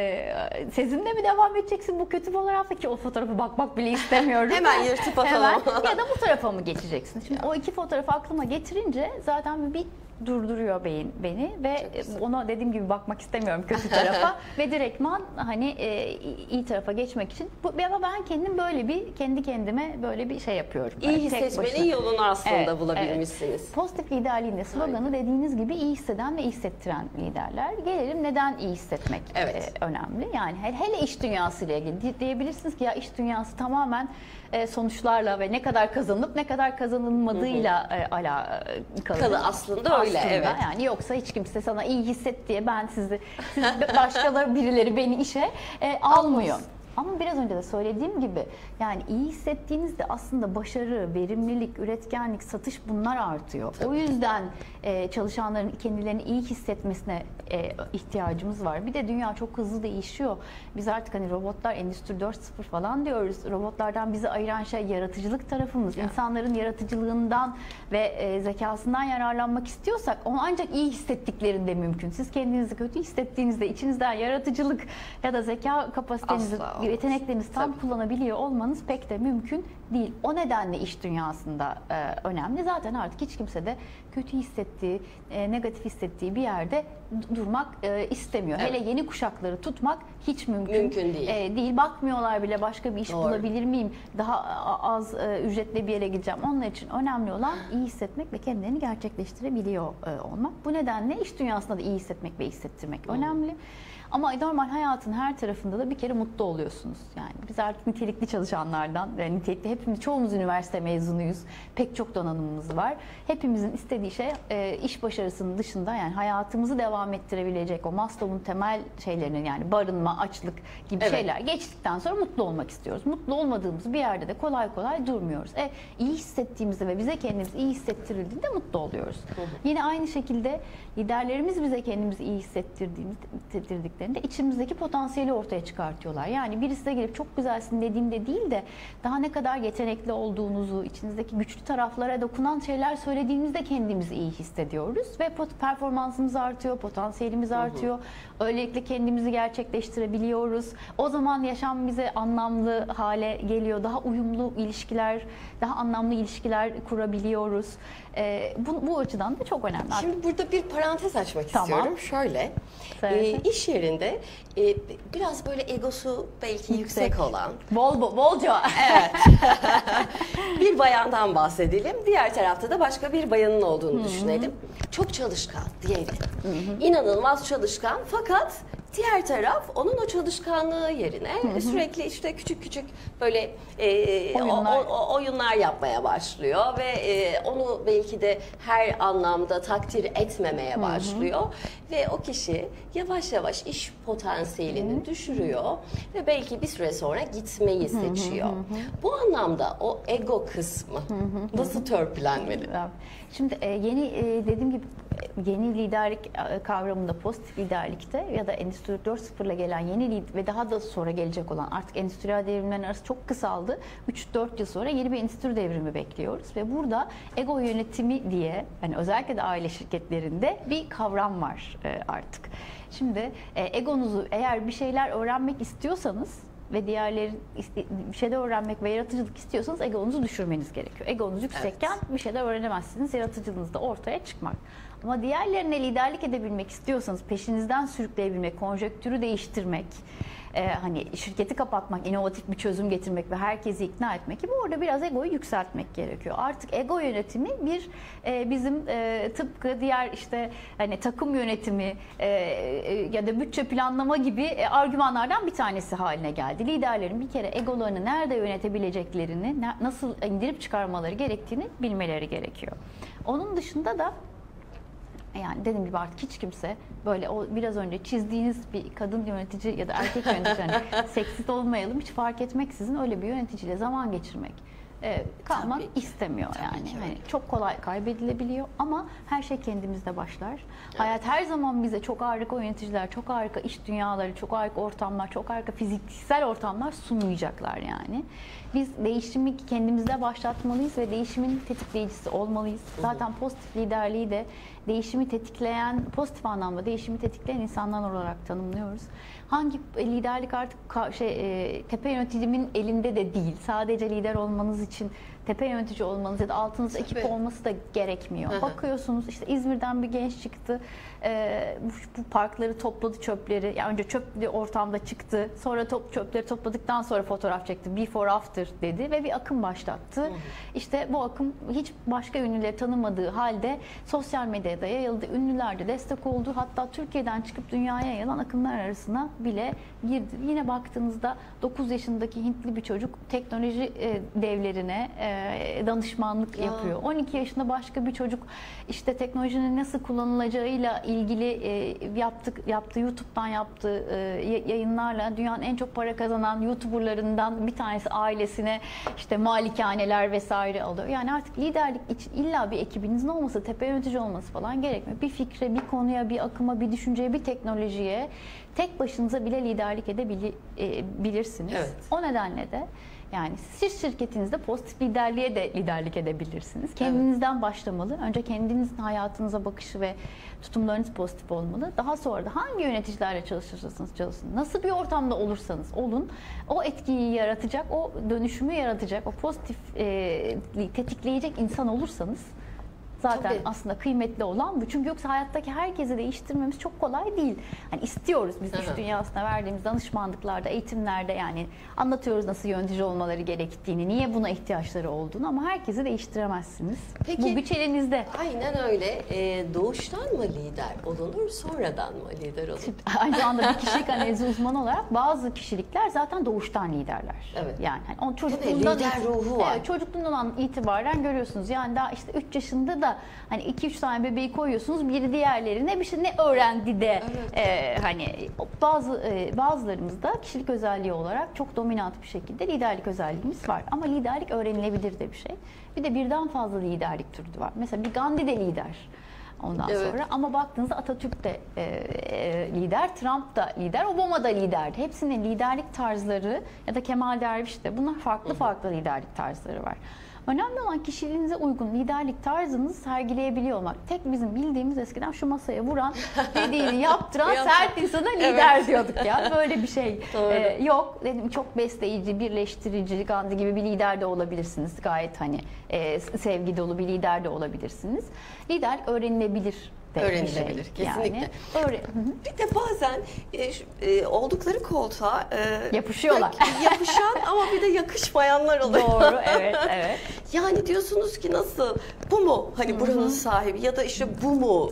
e, Sezin'le mi devam edeceksin bu kötü fotoğrafta, ki o fotoğrafı bakmak bile istemiyorum. Hemen yırtıp atalım. Hemen. Ya da bu tarafa mı geçeceksin? Şimdi o iki fotoğrafı aklıma getirince zaten bir durduruyor beyin beni ve ona dediğim gibi bakmak istemiyorum kötü tarafa ve direktman hani e, iyi tarafa geçmek için bu, ama ben kendim böyle bir kendi kendime böyle bir şey yapıyorum. İyi Yani tek hissetmenin başına. yolunu aslında Evet, bulabilmişsiniz. evet. Pozitif liderliğin de sloganı dediğiniz gibi iyi hisseden ve iyi hissettiren liderler. Gelelim neden iyi hissetmek Evet. e, önemli. Yani hele, hele iş dünyasıyla ilgili Di- diyebilirsiniz ki ya iş dünyası tamamen e, sonuçlarla ve ne kadar kazanılıp ne kadar kazanılmadığıyla e, alakalı. Kalı aslında öyle, evet. Yani yoksa hiç kimse sana iyi hisset diye ben sizi, siz başkaları birileri beni işe e, almıyor. Ama biraz önce de söylediğim gibi yani iyi hissettiğinizde aslında başarı, verimlilik, üretkenlik, satış bunlar artıyor. Tabii. O yüzden e, çalışanların kendilerini iyi hissetmesine e, ihtiyacımız var. Bir de dünya çok hızlı değişiyor. Biz artık hani robotlar endüstri dört nokta sıfır falan diyoruz. Robotlardan bizi ayıran şey yaratıcılık tarafımız. Ya. İnsanların yaratıcılığından ve e, zekasından yararlanmak istiyorsak onu ancak iyi hissettiklerinde mümkün. Siz kendinizi kötü hissettiğinizde içinizden yaratıcılık ya da zeka kapasitenizi, Asla olmaz. yeteneklerinizi tam Tabii. kullanabiliyor olmanız pek de mümkün değil. O nedenle iş dünyasında e, önemli. Zaten artık hiç kimse de kötü hissettiği, e, negatif hissettiği bir yerde durmak e, istemiyor. Evet. Hele yeni kuşakları tutmak hiç mümkün, mümkün değil. E, değil. Bakmıyorlar bile başka bir iş Doğru. bulabilir miyim? Daha az e, ücretle bir yere gideceğim. Onlar için önemli olan iyi hissetmek ve kendilerini gerçekleştirebiliyor e, olmak. Bu nedenle iş dünyasında da iyi hissetmek ve hissettirmek Doğru. önemli. Ama normal hayatın her tarafında da bir kere mutlu oluyorsunuz. Yani biz artık nitelikli çalışanlardan, yani nitelikli hepimiz, çoğumuz üniversite mezunuyuz. Pek çok donanımımız var. Hepimizin istediği şey e, iş başarısının dışında, yani hayatımızı devam ettirebilecek o Maslow'un temel şeylerinin, yani barınma, açlık gibi evet. şeyler geçtikten sonra mutlu olmak istiyoruz. Mutlu olmadığımız bir yerde de kolay kolay durmuyoruz. E, iyi hissettiğimizde ve bize kendimizi iyi hissettirildiğinde mutlu oluyoruz. Hı hı. Yine aynı şekilde liderlerimiz bize kendimizi iyi hissettirdiklerinde içimizdeki potansiyeli ortaya çıkartıyorlar. Yani birisi de gelip çok güzelsin dediğimde değil de daha ne kadar yetenekli olduğunuzu, içinizdeki güçlü taraflara dokunan şeyler söylediğimizde kendimizi iyi hissediyoruz ve performansımız artıyor, potansiyelimiz artıyor. Hı hı. Öylelikle kendimizi gerçekleştirebiliyoruz. O zaman yaşam bize anlamlı hale geliyor. Daha uyumlu ilişkiler, daha anlamlı ilişkiler kurabiliyoruz. Ee, bu, bu açıdan da çok önemli. Şimdi burada bir parantez açmak tamam. istiyorum. Şöyle, e, iş yerinde e, biraz böyle egosu belki yüksek, yüksek olan. Bol bol, bolca. Evet. Bir bayandan bahsedelim. Diğer tarafta da başka bir bayanın olduğunu Hı-hı. düşünelim. Çok çalışkan diyelim. Hı-hı. İnanılmaz çalışkan, fakat diğer taraf onun o çalışkanlığı yerine hı hı. sürekli işte küçük küçük böyle e, oyunlar. O, o, oyunlar yapmaya başlıyor ve e, onu belki de her anlamda takdir etmemeye başlıyor. Hı hı. Ve o kişi yavaş yavaş iş potansiyelini hı hı. düşürüyor ve belki bir süre sonra gitmeyi seçiyor. Hı hı hı. Bu anlamda o ego kısmı hı hı. nasıl törpülenmeli? Şimdi yeni dediğim gibi yeni liderlik kavramında, pozitif liderlikte ya da Endüstri dört nokta sıfır ile gelen yeni lider ve daha da sonra gelecek olan, artık endüstriyel devrimlerin arası çok kısaldı. üç dört yıl sonra yeni bir endüstri devrimi bekliyoruz ve burada ego yönetimi diye, yani özellikle de aile şirketlerinde bir kavram var artık. Şimdi egonuzu, eğer bir şeyler öğrenmek istiyorsanız ve diğerlerin bir şeyler öğrenmek ve yaratıcılık istiyorsanız egonuzu düşürmeniz gerekiyor. Egonuz yüksekken evet. bir şeyler öğrenemezsiniz, yaratıcılığınız da ortaya çıkmak. Ama diğerlerine liderlik edebilmek istiyorsanız, peşinizden sürükleyebilmek, konjonktürü değiştirmek, e, hani şirketi kapatmak, inovatif bir çözüm getirmek ve herkesi ikna etmek gibi, orada biraz egoyu yükseltmek gerekiyor. Artık ego yönetimi bir e, bizim e, tıpkı diğer işte hani takım yönetimi e, e, ya da bütçe planlama gibi e, argümanlardan bir tanesi haline geldi. Liderlerin bir kere egolarını nerede yönetebileceklerini, ne, nasıl indirip çıkarmaları gerektiğini bilmeleri gerekiyor. Onun dışında da yani dediğim gibi artık hiç kimse böyle o biraz önce çizdiğiniz bir kadın yönetici ya da erkek yönetici, hani seksist olmayalım, hiç fark etmeksizin öyle bir yöneticiyle zaman geçirmek e, kalmak istemiyor yani. Yani çok kolay kaybedilebiliyor ama her şey kendimizde başlar. Evet. Hayat her zaman bize çok harika yöneticiler, çok harika iş dünyaları, çok harika ortamlar, çok harika fiziksel ortamlar sunmayacaklar yani. Biz değişimi kendimizde başlatmalıyız ve değişimin tetikleyicisi olmalıyız. Zaten pozitif liderliği de değişimi tetikleyen, pozitif anlamda değişimi tetikleyen insanlar olarak tanımlıyoruz. Hangi liderlik artık şey e, tepe yöneticimin elinde de değil. Sadece lider olmanız için tepe yönetici olmanız ya da altınızda ekip olması da gerekmiyor. Hı hı. Bakıyorsunuz işte İzmir'den bir genç çıktı. E, bu, bu parkları topladı, çöpleri. Yani önce çöplü ortamda çıktı. Sonra top, çöpleri topladıktan sonra fotoğraf çekti. Before after dedi ve bir akım başlattı. Hı hı. İşte bu akım hiç başka ünlüleri tanımadığı halde sosyal medyada yayıldı. Ünlüler de destek oldu. Hatta Türkiye'den çıkıp dünyaya yayılan akımlar arasına bile girdi. Yine baktığınızda dokuz yaşındaki Hintli bir çocuk teknoloji devlerine danışmanlık ya. yapıyor. on iki yaşında başka bir çocuk işte teknolojinin nasıl kullanılacağıyla ilgili yaptık yaptığı YouTube'dan yaptığı yayınlarla dünyanın en çok para kazanan YouTuber'larından bir tanesi ailesine işte malikaneler vesaire alıyor. Yani artık liderlik için illa bir ekibinizin olması, tepe yönetici olması falan gerekmiyor. Bir fikre, bir konuya, bir akıma, bir düşünceye, bir teknolojiye tek başınıza bile liderlik edebilirsiniz. Evet. O nedenle de Yani siz şirketinizde pozitif liderliğe de liderlik edebilirsiniz. Kendinizden evet. başlamalı. Önce kendinizin hayatınıza bakışı ve tutumlarınız pozitif olmalı. Daha sonra da hangi yöneticilerle çalışırsanız çalışın, nasıl bir ortamda olursanız olun, o etkiyi yaratacak, o dönüşümü yaratacak, o pozitif e, tetikleyecek insan olursanız zaten Tabii. aslında kıymetli olan bu. Çünkü yoksa hayattaki herkesi değiştirmemiz çok kolay değil. Hani istiyoruz biz iş dünyasına verdiğimiz danışmanlıklarda, eğitimlerde yani anlatıyoruz nasıl yönetici olmaları gerektiğini, niye buna ihtiyaçları olduğunu ama herkesi değiştiremezsiniz. Peki, bu güç elinizde. Aynen öyle. Ee, doğuştan mı lider olunur, sonradan mı lider olunur? Aynı zamanda bir kişilik analizi uzmanı olarak bazı kişilikler zaten doğuştan liderler. Evet. Yani hani on çocukluğundan lider ruhu var. Evet, çocukluğundan itibaren görüyorsunuz. Yani daha işte üç yaşında da hani iki üç tane bebeği koyuyorsunuz, biri diğerlerine bir şey ne öğrendi de evet. e, hani bazı e, bazılarımızda kişilik özelliği olarak çok dominant bir şekilde liderlik özelliğimiz var. Ama liderlik öğrenilebilir de bir şey. Bir de birden fazla liderlik türü var. Mesela bir Gandhi de lider. Ondan evet. sonra ama baktığınızda Atatürk de e, e, lider, Trump da lider, Obama da liderdi. Hepsinin liderlik tarzları ya da Kemal Derviş de bunlar farklı hı hı. farklı liderlik tarzları var. Önemli olan kişiliğinize uygun liderlik tarzınızı sergileyebiliyor olmak. Tek bizim bildiğimiz eskiden şu masaya vuran, dediğini yaptıran sert insana lider evet. diyorduk ya. Böyle bir şey ee, yok. Dedim çok besleyici, birleştirici, Gandhi gibi bir lider de olabilirsiniz. Gayet hani e, sevgi dolu bir lider de olabilirsiniz. Lider öğrenilebilir. Öğrenilebilir şey. Kesinlikle. Yani, öğren bir de bazen e, e, oldukları koltuğa e, yapışıyorlar. Yapışan ama bir de yakışmayanlar oluyor. Doğru, evet, evet. Yani diyorsunuz ki nasıl? Bu mu? Hani buranın sahibi ya da işte bu mu?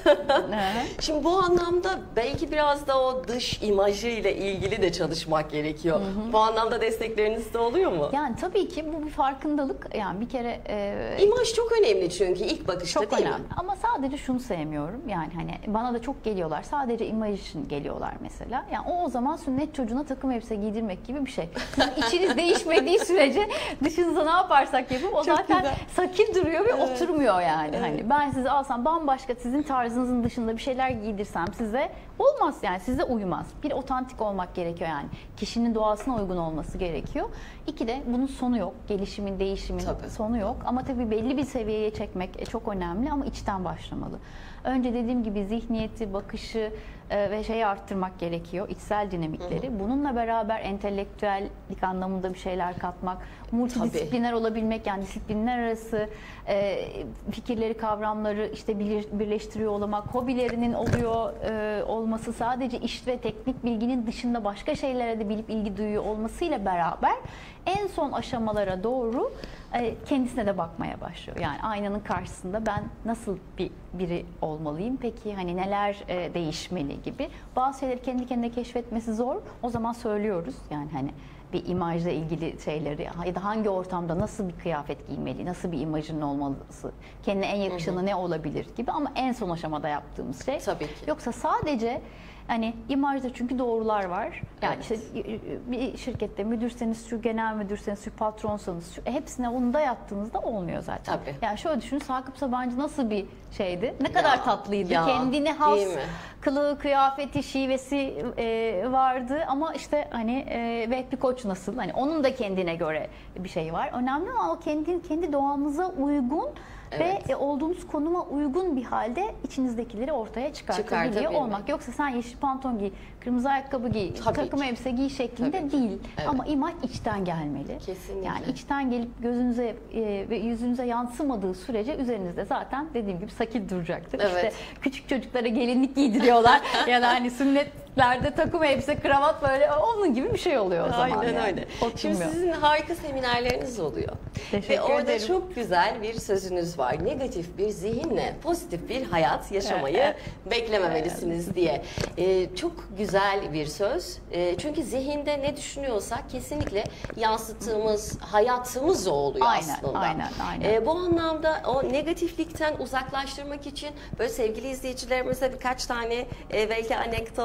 Şimdi bu anlamda belki biraz da o dış imajı ile ilgili de çalışmak gerekiyor. Hı hı. Bu anlamda destekleriniz de oluyor mu? Yani tabii ki bu bir farkındalık. Yani bir kere e, imaj çok önemli çünkü ilk bakışta çok değil önemli. mi? Ama sadece şunu sevmiyorum. Yani hani bana da çok geliyorlar. Sadece imaj için geliyorlar mesela. Yani o o zaman sünnet çocuğuna takım elbise giydirmek gibi bir şey. Sizin içiniz değişmediği sürece dışınıza ne yaparsak yapıp o çok zaten güzel. Sakil duruyor ve evet. oturmuyor yani. Evet. Hani ben sizi alsam bambaşka sizin tarzınızın dışında bir şeyler giydirsem size olmaz yani size uymaz. Bir otantik olmak gerekiyor yani. Kişinin doğasına uygun olması gerekiyor. İki de bunun sonu yok. Gelişimin, değişimin tabii. sonu yok. Ama tabii belli bir seviyeye çekmek çok önemli ama içten başlamalı. Önce dediğim gibi zihniyeti, bakışı e, ve şeyi arttırmak gerekiyor. İçsel dinamikleri. Hı hı. Bununla beraber entelektüellik anlamında bir şeyler katmak, multidisipliner tabii. olabilmek yani disiplinler arası e, fikirleri, kavramları işte bir, birleştiriyor olmak, hobilerinin oluyor e, olması sadece iş ve teknik bilginin dışında başka şeylere de bilip ilgi duyuyor olmasıyla beraber en son aşamalara doğru e, kendisine de bakmaya başlıyor. Yani aynanın karşısında ben nasıl bir biri olmalıyım? Peki hani neler e, değişmeli gibi. Bazı şeyleri kendi kendine keşfetmesi zor. O zaman söylüyoruz. Yani hani bir imajla ilgili şeyleri ya da hangi ortamda nasıl bir kıyafet giymeli, nasıl bir imajın olması, kendine en yakışanı hı hı. ne olabilir gibi ama en son aşamada yaptığımız şey. Tabii ki. Yoksa sadece hani imajda çünkü doğrular var. Yani evet. işte bir şirkette müdürseniz şu, genel müdürseniz şu, patronsanız şu, hepsine onu da yaptığınızda olmuyor zaten. Tabii. Yani şöyle düşünün, Sakıp Sabancı nasıl bir şeydi? Ne kadar ya, tatlıydı. Ya, kendine has kılığı, kıyafeti, şivesi e, vardı ama işte hani e, Vehbi Koç nasıl? Hani onun da kendine göre bir şey var. Önemli ama o kendi kendi doğanıza uygun evet. ve olduğunuz konuma uygun bir halde içinizdekileri ortaya çıkartabiliyor olmak. Yoksa sen yeşil pantolon giy, kırmızı ayakkabı giy, tabii takım ki. elbise giy şeklinde tabii değil. Evet. Ama imaj içten gelmeli. Kesinlikle. Yani içten gelip gözünüze e, ve yüzünüze yansımadığı sürece üzerinizde zaten dediğim gibi sakil duracaktır. Evet. İşte küçük çocuklara gelinlik giydiriyorlar ya da hani sünnetlerde takım elbise, kravat böyle onun gibi bir şey oluyor o zaman. Aynen yani. öyle. Şimdi sizin harika seminerleriniz oluyor. Teşekkür ve orada ederim. çok güzel bir sözünüz var. Negatif bir zihinle pozitif bir hayat yaşamayı evet. beklememelisiniz evet. diye. Ee, çok güzel bir söz. Ee, çünkü zihinde ne düşünüyorsak kesinlikle yansıttığımız hayatımız oluyor aynen, aslında. Aynen, aynen. Ee, bu anlamda o negatiflikten uzaklaştırmak için böyle sevgili izleyicilerimize birkaç tane e, belki anekdot ya da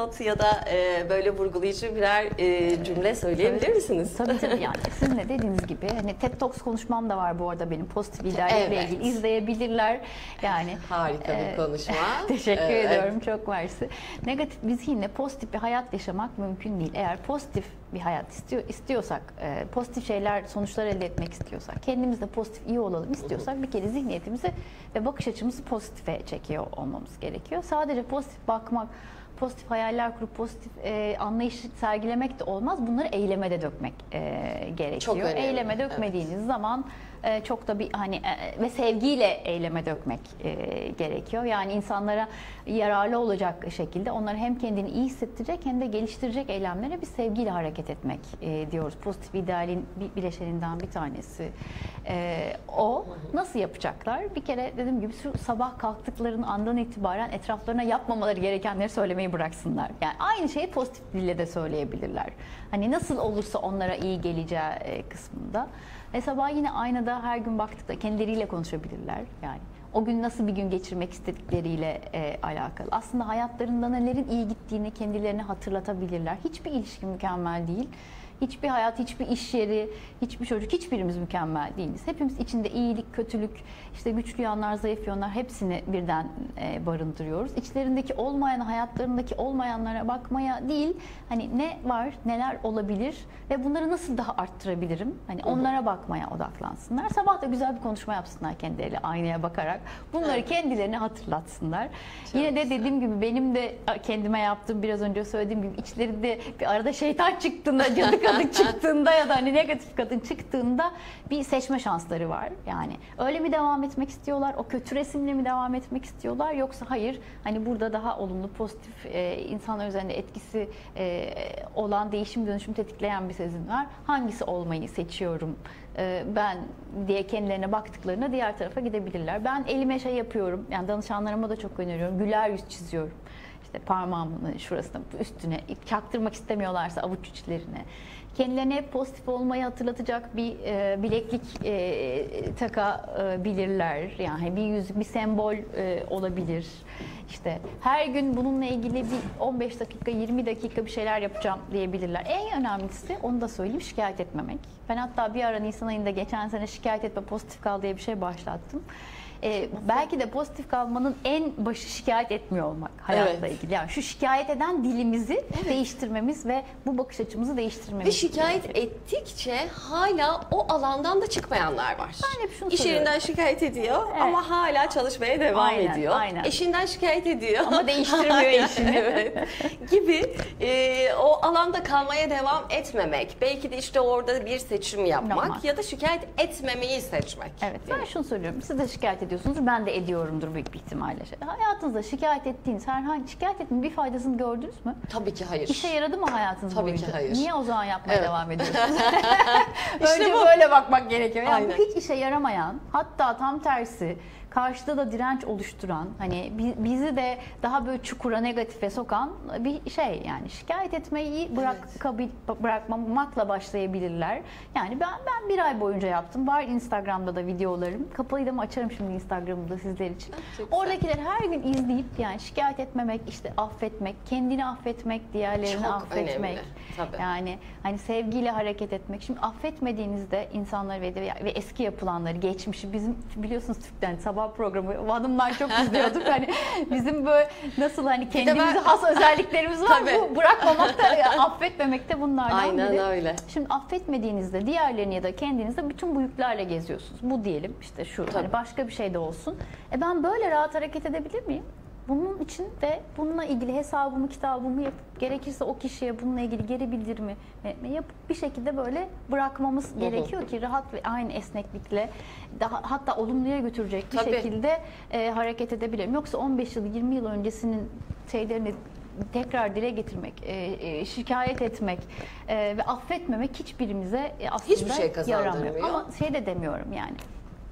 da e, böyle vurgulayıcı birer e, cümle söyleyebilir tabii, misiniz? Tabii tabii yani sizin de dediğiniz gibi hani TED Talks konuşmam da var bu arada benim pozitif liderlikle Evet. ilgili izleyebilirler yani. Harika bir e, konuşma. Teşekkür Evet. ediyorum çok mersi. Negatif bir zihinle pozitif bir hayat yaşamak mümkün değil. Eğer pozitif bir hayat istiyor istiyorsak, e, pozitif şeyler, sonuçlar elde etmek istiyorsak, kendimiz de pozitif iyi olalım istiyorsak bir kere zihniyetimizi ve bakış açımızı pozitife çekiyor olmamız gerekiyor. Sadece pozitif bakmak, pozitif hayaller kurup pozitif e, anlayış sergilemek de olmaz. Bunları eyleme de dökmek e, gerekiyor. Çok önemli. Eyleme dökmediğiniz evet. zaman e, çok da bir hani e, ve sevgiyle eyleme dökmek e, gerekiyor. Yani insanlara yararlı olacak şekilde onları hem kendini iyi hissettirecek hem de geliştirecek eylemlere bir sevgiyle hareket etmek e, diyoruz. Pozitif idealin bir bileşeninden bir tanesi. E, o nasıl yapacaklar? Bir kere dediğim gibi şu sabah kalktıklarının andan itibaren etraflarına yapmamaları gerekenleri söylemeyi bıraksınlar. Yani aynı şeyi pozitif dille de söyleyebilirler. Hani nasıl olursa onlara iyi geleceği e, kısmında. Ve sabah yine aynada her gün baktıkta kendileriyle konuşabilirler. Yani o gün nasıl bir gün geçirmek istedikleriyle e, alakalı. Aslında hayatlarında nelerin iyi gittiğini kendilerine hatırlatabilirler. Hiçbir ilişki mükemmel değil. Hiçbir hayat, hiçbir iş yeri, hiçbir çocuk, hiçbirimiz mükemmel değiliz. Hepimiz içinde iyilik, kötülük, işte güçlü yanlar, zayıf yanlar hepsini birden e, barındırıyoruz. İçlerindeki olmayan, hayatlarındaki olmayanlara bakmaya değil, hani ne var, neler olabilir ve bunları nasıl daha arttırabilirim? Hani onlara bakmaya odaklansınlar. Sabah da güzel bir konuşma yapsınlar kendileriyle aynaya bakarak. Bunları kendilerine hatırlatsınlar. Çok Yine de dediğim gibi benim de kendime yaptığım biraz önce söylediğim gibi içlerinde bir arada şeytan çıktığında, cadı kadın çıktığında ya da hani negatif kadın çıktığında bir seçme şansları var. Yani öyle mi devam etmek istiyorlar? O kötü resimle mi devam etmek istiyorlar? Yoksa hayır hani burada daha olumlu, pozitif e, insanlar üzerinde etkisi e, olan değişim, dönüşüm tetikleyen bir sezin var. Hangisi olmayı seçiyorum e, ben diye kendilerine baktıklarına diğer tarafa gidebilirler. Ben elime şey yapıyorum. Yani danışanlarıma da çok öneriyorum. Güler yüz çiziyorum. Parmağımın şurasına, üstüne, çaktırmak istemiyorlarsa avuç içlerine. Kendilerine hep pozitif olmayı hatırlatacak bir e, bileklik e, takabilirler. Yani bir yüzük, bir sembol e, olabilir. İşte her gün bununla ilgili bir on beş dakika, yirmi dakika bir şeyler yapacağım diyebilirler. En önemlisi, onu da söyleyeyim, şikayet etmemek. Ben hatta bir ara Nisan ayında geçen sene şikayet etme, pozitif kal diye bir şey başlattım. Ee, belki de pozitif kalmanın en başı şikayet etmiyor olmak hayatla evet. ilgili. Yani şu şikayet eden dilimizi evet. değiştirmemiz ve bu bakış açımızı değiştirmemiz. Ve şikayet gerekiyor. ettikçe hala o alandan da çıkmayanlar var. Ben hep şunu İş yerinden şikayet ediyor evet. ama hala çalışmaya devam aynen, ediyor. Aynen. Eşinden şikayet ediyor. Ama değiştirmiyor eşini. evet. Gibi e, o alanda kalmaya devam etmemek. Belki de işte orada bir seçim yapmak Normal. ya da şikayet etmemeyi seçmek. Evet. Ben evet. şunu söylüyorum. Siz de şikayet ediyorsunuz. Ben de ediyorumdur büyük bir ihtimalle. Hayatınızda şikayet ettiğiniz herhangi şikayet etmenin bir faydasını gördünüz mü? Tabii ki hayır. İşe yaradı mı hayatınız Tabii boyunca? ki hayır. Niye o zaman yapmaya evet. devam ediyorsunuz? İşte Önce bu. böyle bakmak gerekiyor. Yani Aynen. hiç işe yaramayan, hatta tam tersi karşıda da direnç oluşturan, hani bizi de daha böyle çukura, negatife sokan bir şey. Yani şikayet etmeyi bırak, evet. kabil, bırakmamakla başlayabilirler. Yani ben ben bir ay boyunca yaptım. Var Instagram'da da videolarım. Kapalıyı da mı açarım şimdi Instagram'da sizler için. Oradakileri her gün izleyip yani şikayet etmemek, işte affetmek, kendini affetmek, diğerlerini Çok affetmek. Önemli. Tabii. Yani hani sevgiyle hareket etmek. Şimdi affetmediğinizde insanları ve, ve eski yapılanları, geçmişi bizim biliyorsunuz Türk'ten sabah programı hanımlar çok izliyorduk. Hani bizim böyle nasıl hani kendimize ben... has özelliklerimiz var. Bu bırakmamak da affetmemek de bunlardan Aynen biri. öyle. Şimdi affetmediğinizde diğerlerini ya da kendinizde bütün bu yüklerle geziyorsunuz. Bu diyelim işte şu hani başka bir şey de olsun. E ben böyle rahat hareket edebilir miyim? Bunun için de bununla ilgili hesabımı, kitabımı yapıp gerekirse o kişiye bununla ilgili geri bildirimi yapıp bir şekilde böyle bırakmamız hı hı. gerekiyor ki rahat ve aynı esneklikle daha hatta olumluya götürecek bir Tabii. şekilde e, hareket edebilirim. Yoksa on beş yıl, yirmi yıl öncesinin şeylerini tekrar dile getirmek, e, e, şikayet etmek e, ve affetmemek hiçbirimize e, aslında Hiçbir şey yaramıyor. Ama şey de demiyorum yani.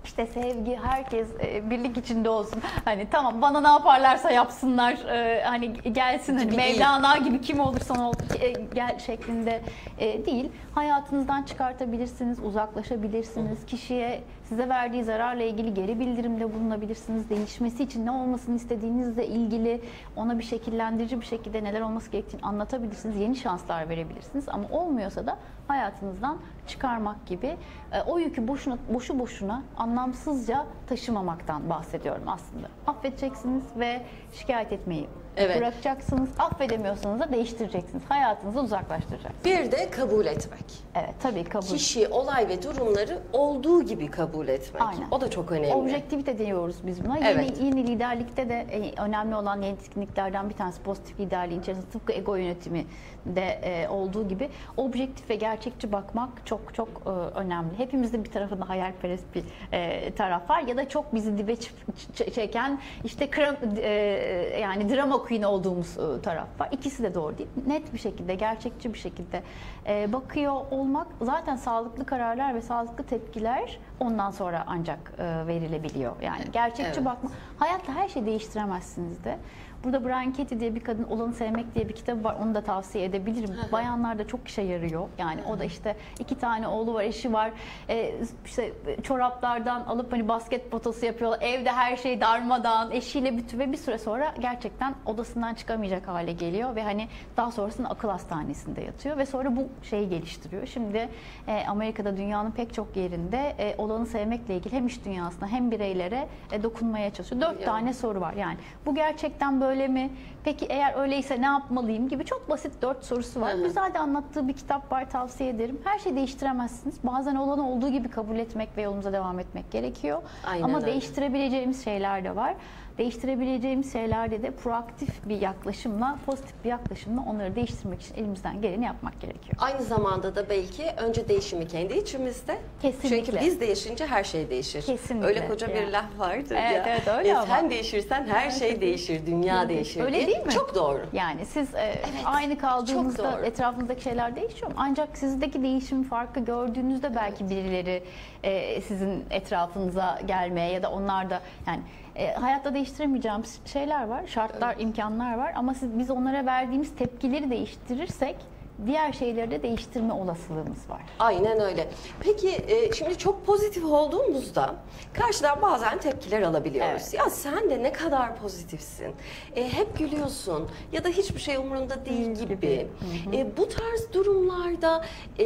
işte sevgi, herkes e, birlik içinde olsun. Hani tamam bana ne yaparlarsa yapsınlar. E, hani gelsin hani Gibi Mevlana gibi kim olursan ol e, gel şeklinde e, değil. Hayatınızdan çıkartabilirsiniz, uzaklaşabilirsiniz. Kişiye size verdiği zararla ilgili geri bildirimde bulunabilirsiniz. Değişmesi için ne olmasını istediğinizle ilgili ona bir şekillendirici bir şekilde neler olması gerektiğini anlatabilirsiniz. Yeni şanslar verebilirsiniz. Ama olmuyorsa da hayatınızdan çıkarmak gibi e, o yükü boşuna, boşu boşuna anlamsızca taşımamaktan bahsediyorum aslında. Affedeceksiniz ve şikayet etmeyi Evet. bırakacaksınız. Affedemiyorsanız da değiştireceksiniz. Hayatınızı uzaklaştıracaksınız. Bir de kabul etmek. Evet tabii kabul. Kişi, olay ve durumları olduğu gibi kabul etmek. Aynen. O da çok önemli. Objektivite diyoruz biz buna. Evet. Yeni, yeni liderlikte de e, önemli olan yetkinliklerden bir tanesi pozitif liderliğin içerisinde tıpkı ego yönetimi de e, olduğu gibi objektif ve gerçekçi bakmak çok çok e, önemli. Hepimizin bir tarafında hayalperest bir e, taraf var ya da çok bizi dibe ç- ç- çeken işte kram, e, yani drama queen olduğumuz e, taraf var. İkisi de doğru değil. Net bir şekilde, gerçekçi bir şekilde e, bakıyor olmak zaten sağlıklı kararlar ve sağlıklı tepkiler ondan sonra ancak e, verilebiliyor. Yani gerçekçi Evet. bakma. Hayatta her şeyi değiştiremezsiniz de. Burada Brian Katie diye bir kadın Olanı Sevmek diye bir kitabı var. Onu da tavsiye edebilirim. Bayanlar da çok işe yarıyor. Yani o da işte iki tane oğlu var, eşi var. Ee, işte çoraplardan alıp hani basket potası yapıyorlar. Evde her şey darmadağın. Eşiyle bütün ve bir süre sonra gerçekten odasından çıkamayacak hale geliyor ve hani daha sonrasında akıl hastanesinde yatıyor ve sonra bu şeyi geliştiriyor. Şimdi e, Amerika'da dünyanın pek çok yerinde e, Olanı Sevmekle ilgili hem iş dünyasına hem bireylere e, dokunmaya çalışıyor. Dört Yani. tane soru var. Yani bu gerçekten böyle Öyle mi? Peki eğer öyleyse ne yapmalıyım gibi çok basit dört sorusu var. Hı hı. Güzel de anlattığı bir kitap var, tavsiye ederim. Her şeyi değiştiremezsiniz. Bazen olanı olduğu gibi kabul etmek ve yolumuza devam etmek gerekiyor. Aynen Ama öyle. değiştirebileceğimiz şeyler de var. Değiştirebileceğimiz şeylerde de proaktif bir yaklaşımla, pozitif bir yaklaşımla onları değiştirmek için elimizden geleni yapmak gerekiyor. Aynı zamanda da belki önce değişimi kendi içimizde. Kesinlikle. Çünkü biz değişince her şey değişir. Kesinlikle. Öyle koca bir Yani. laf vardır Evet, ya. evet, öyle E, ama. Sen değişirsen her şey değişir, dünya değişir. Öyle diye. değil mi? Çok doğru. Yani siz e, aynı kaldığınızda çok doğru. etrafınızdaki şeyler değişiyor mu? Ancak sizdeki değişim farkı gördüğünüzde belki birileri e, sizin etrafınıza gelmeye ya da onlar da yani e, hayatta değiştiremeyeceğimiz şeyler var, şartlar, imkanlar var ama siz, biz onlara verdiğimiz tepkileri değiştirirsek diğer şeyleri de değiştirme olasılığımız var. Aynen öyle. Peki e, şimdi çok pozitif olduğumuzda karşıdan bazen tepkiler alabiliyoruz. Evet. Ya sen de ne kadar pozitifsin. E, hep gülüyorsun ya da hiçbir şey umurunda değil gibi. E, bu tarz durumlarda e,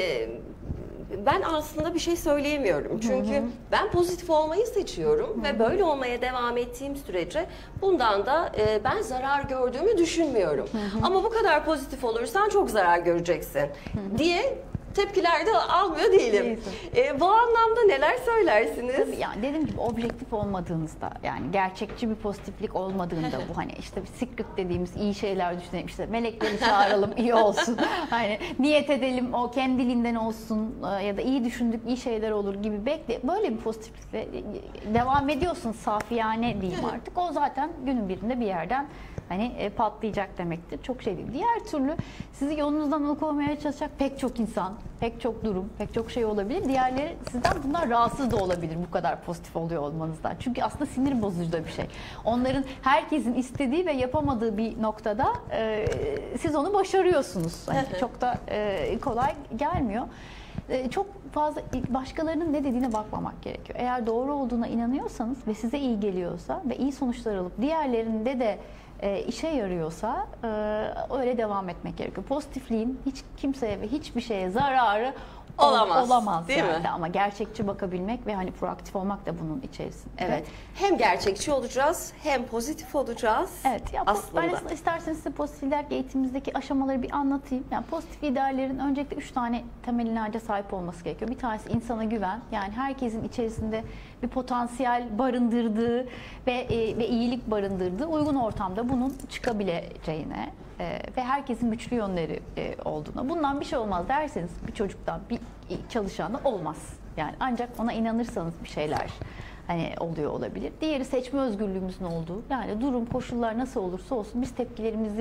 ben aslında bir şey söyleyemiyorum. Çünkü hı hı. ben pozitif olmayı seçiyorum hı hı. ve böyle olmaya devam ettiğim sürece bundan da e, ben zarar gördüğümü düşünmüyorum. Hı hı. Ama bu kadar pozitif olursan çok zarar göreceksin hı hı. diye tepkiler de almıyor değilim. E, bu anlamda neler söylersiniz? Tabii yani dediğim gibi objektif olmadığınızda yani gerçekçi bir pozitiflik olmadığında bu hani işte bir secret dediğimiz iyi şeyler düşünelim işte melekleri çağıralım iyi olsun hani niyet edelim o kendiliğinden olsun ya da iyi düşündük iyi şeyler olur gibi bekle böyle bir pozitiflikle devam ediyorsun safiyane diyeyim artık o zaten günün birinde bir yerden hani patlayacak demektir. Çok şey değil. Diğer türlü sizi yolunuzdan alıkoymaya çalışacak pek çok insan, pek çok durum, pek çok şey olabilir. Diğerleri sizden bunlar rahatsız da olabilir bu kadar pozitif oluyor olmanızdan. Çünkü aslında sinir bozucu da bir şey. Onların herkesin istediği ve yapamadığı bir noktada e, siz onu başarıyorsunuz. Hani çok da e, kolay gelmiyor. E, çok fazla başkalarının ne dediğine bakmamak gerekiyor. Eğer doğru olduğuna inanıyorsanız ve size iyi geliyorsa ve iyi sonuçlar alıp diğerlerinde de E, işe yarıyorsa e, öyle devam etmek gerekiyor. Pozitifliğin hiç kimseye ve hiçbir şeye zararı olamaz. Olamaz değil yani. mi? Ama gerçekçi bakabilmek ve hani proaktif olmak da bunun içerisinde. Evet. Hem gerçekçi olacağız, hem pozitif olacağız. Evet. Ya, aslında. Ben isterseniz size pozitif liderlik eğitimimizdeki aşamaları bir anlatayım. Yani pozitif liderlerin öncelikle üç tane temel inanca sahip olması gerekiyor. Bir tanesi insana güven. Yani herkesin içerisinde bir potansiyel barındırdığı ve e, ve iyilik barındırdığı uygun ortamda bunun çıkabileceğine e, ve herkesin güçlü yönleri e, olduğuna. Bundan bir şey olmaz derseniz bir çocuktan, bir çalışandan olmaz. Yani ancak ona inanırsanız bir şeyler hani oluyor olabilir. Diğeri seçme özgürlüğümüzün olduğu. Yani durum, koşullar nasıl olursa olsun biz tepkilerimizi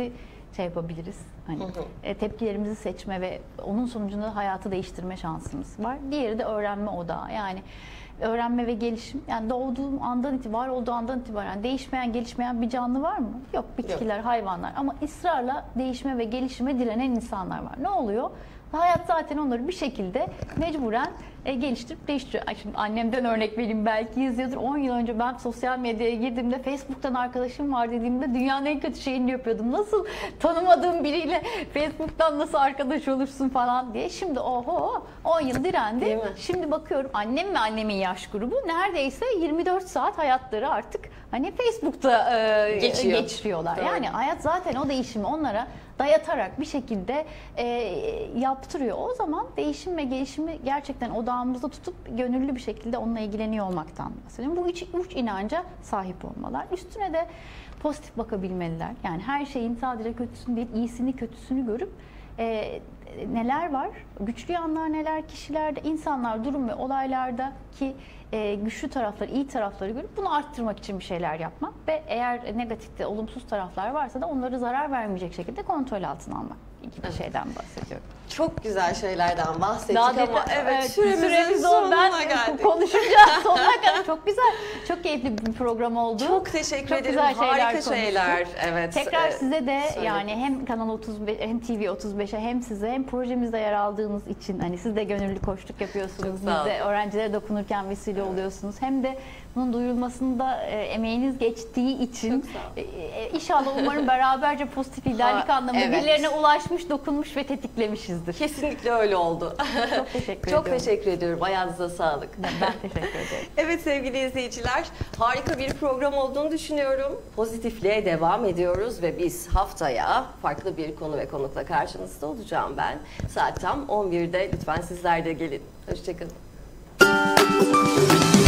şey yapabiliriz. Hani e, tepkilerimizi seçme ve onun sonucunda hayatı değiştirme şansımız var. Diğeri de öğrenme odağı. Yani öğrenme ve gelişim. Yani doğduğum andan itibaren, var olduğu andan itibaren değişmeyen, gelişmeyen bir canlı var mı? Yok. Bitkiler, Yok. hayvanlar. Ama ısrarla değişme ve gelişime direnen insanlar var. Ne oluyor? Hayat zaten onları bir şekilde mecburen e, geliştirip değiştiriyor. Ay şimdi annemden örnek vereyim, belki yüz yıldır, on yıl önce ben sosyal medyaya girdiğimde Facebook'tan arkadaşım var dediğimde dünyanın en kötü şeyini yapıyordum. Nasıl tanımadığım biriyle Facebook'tan nasıl arkadaş olursun falan diye. Şimdi oho on yıl direndi. Şimdi bakıyorum annem ve annemin yaş grubu neredeyse yirmi dört saat hayatları artık hani Facebook'ta e, Geçiyor. geçiriyorlar. Doğru. Yani hayat zaten o değişimi onlara dayatarak bir şekilde e, yaptırıyor. O zaman değişim ve gelişimi gerçekten odağımızda tutup gönüllü bir şekilde onunla ilgileniyor olmaktan bahsediyorum. Bu üç, üç inanca sahip olmalar. Üstüne de pozitif bakabilmeliler. Yani her şeyin sadece kötüsünü değil, iyisini kötüsünü görüp e, neler var, güçlü yanlar neler kişilerde, insanlar, durum ve olaylarda ki e, güçlü tarafları, iyi tarafları görüp bunu arttırmak için bir şeyler yapmak ve eğer negatifte olumsuz taraflar varsa da onları zarar vermeyecek şekilde kontrol altına almak gibi evet. şeyden bahsediyorum. Çok güzel şeylerden bahsettik Daha ama detay, evet, evet süremizin süremiz sonuna ben geldik. Konuşacağız sonuna kadar. Çok güzel, çok keyifli bir program oldu. Çok teşekkür çok ederim. Güzel şeyler Harika şeyler. Evet. Tekrar e, size de söyledim. yani hem Kanal otuz beş hem T V otuz beşe hem size hem projemizde yer aldığınız için hani siz de gönüllü koçluk yapıyorsunuz. Biz de öğrencilere dokunurken vesile oluyorsunuz. Hem de bunun duyurulmasında e, emeğiniz geçtiği için e, e, inşallah umarım beraberce pozitif liderlik anlamında evet. birilerine ulaşmış, dokunmuş ve tetiklemişizdir. Kesinlikle öyle oldu. Çok teşekkür Çok ediyorum. teşekkür ediyorum. Ayağınıza sağlık. Ben teşekkür ederim. Evet sevgili izleyiciler, harika bir program olduğunu düşünüyorum. Pozitifliğe devam ediyoruz ve biz haftaya farklı bir konu ve konukla karşınızda olacağım ben. Saat tam on birde lütfen sizler de gelin. Hoşçakalın.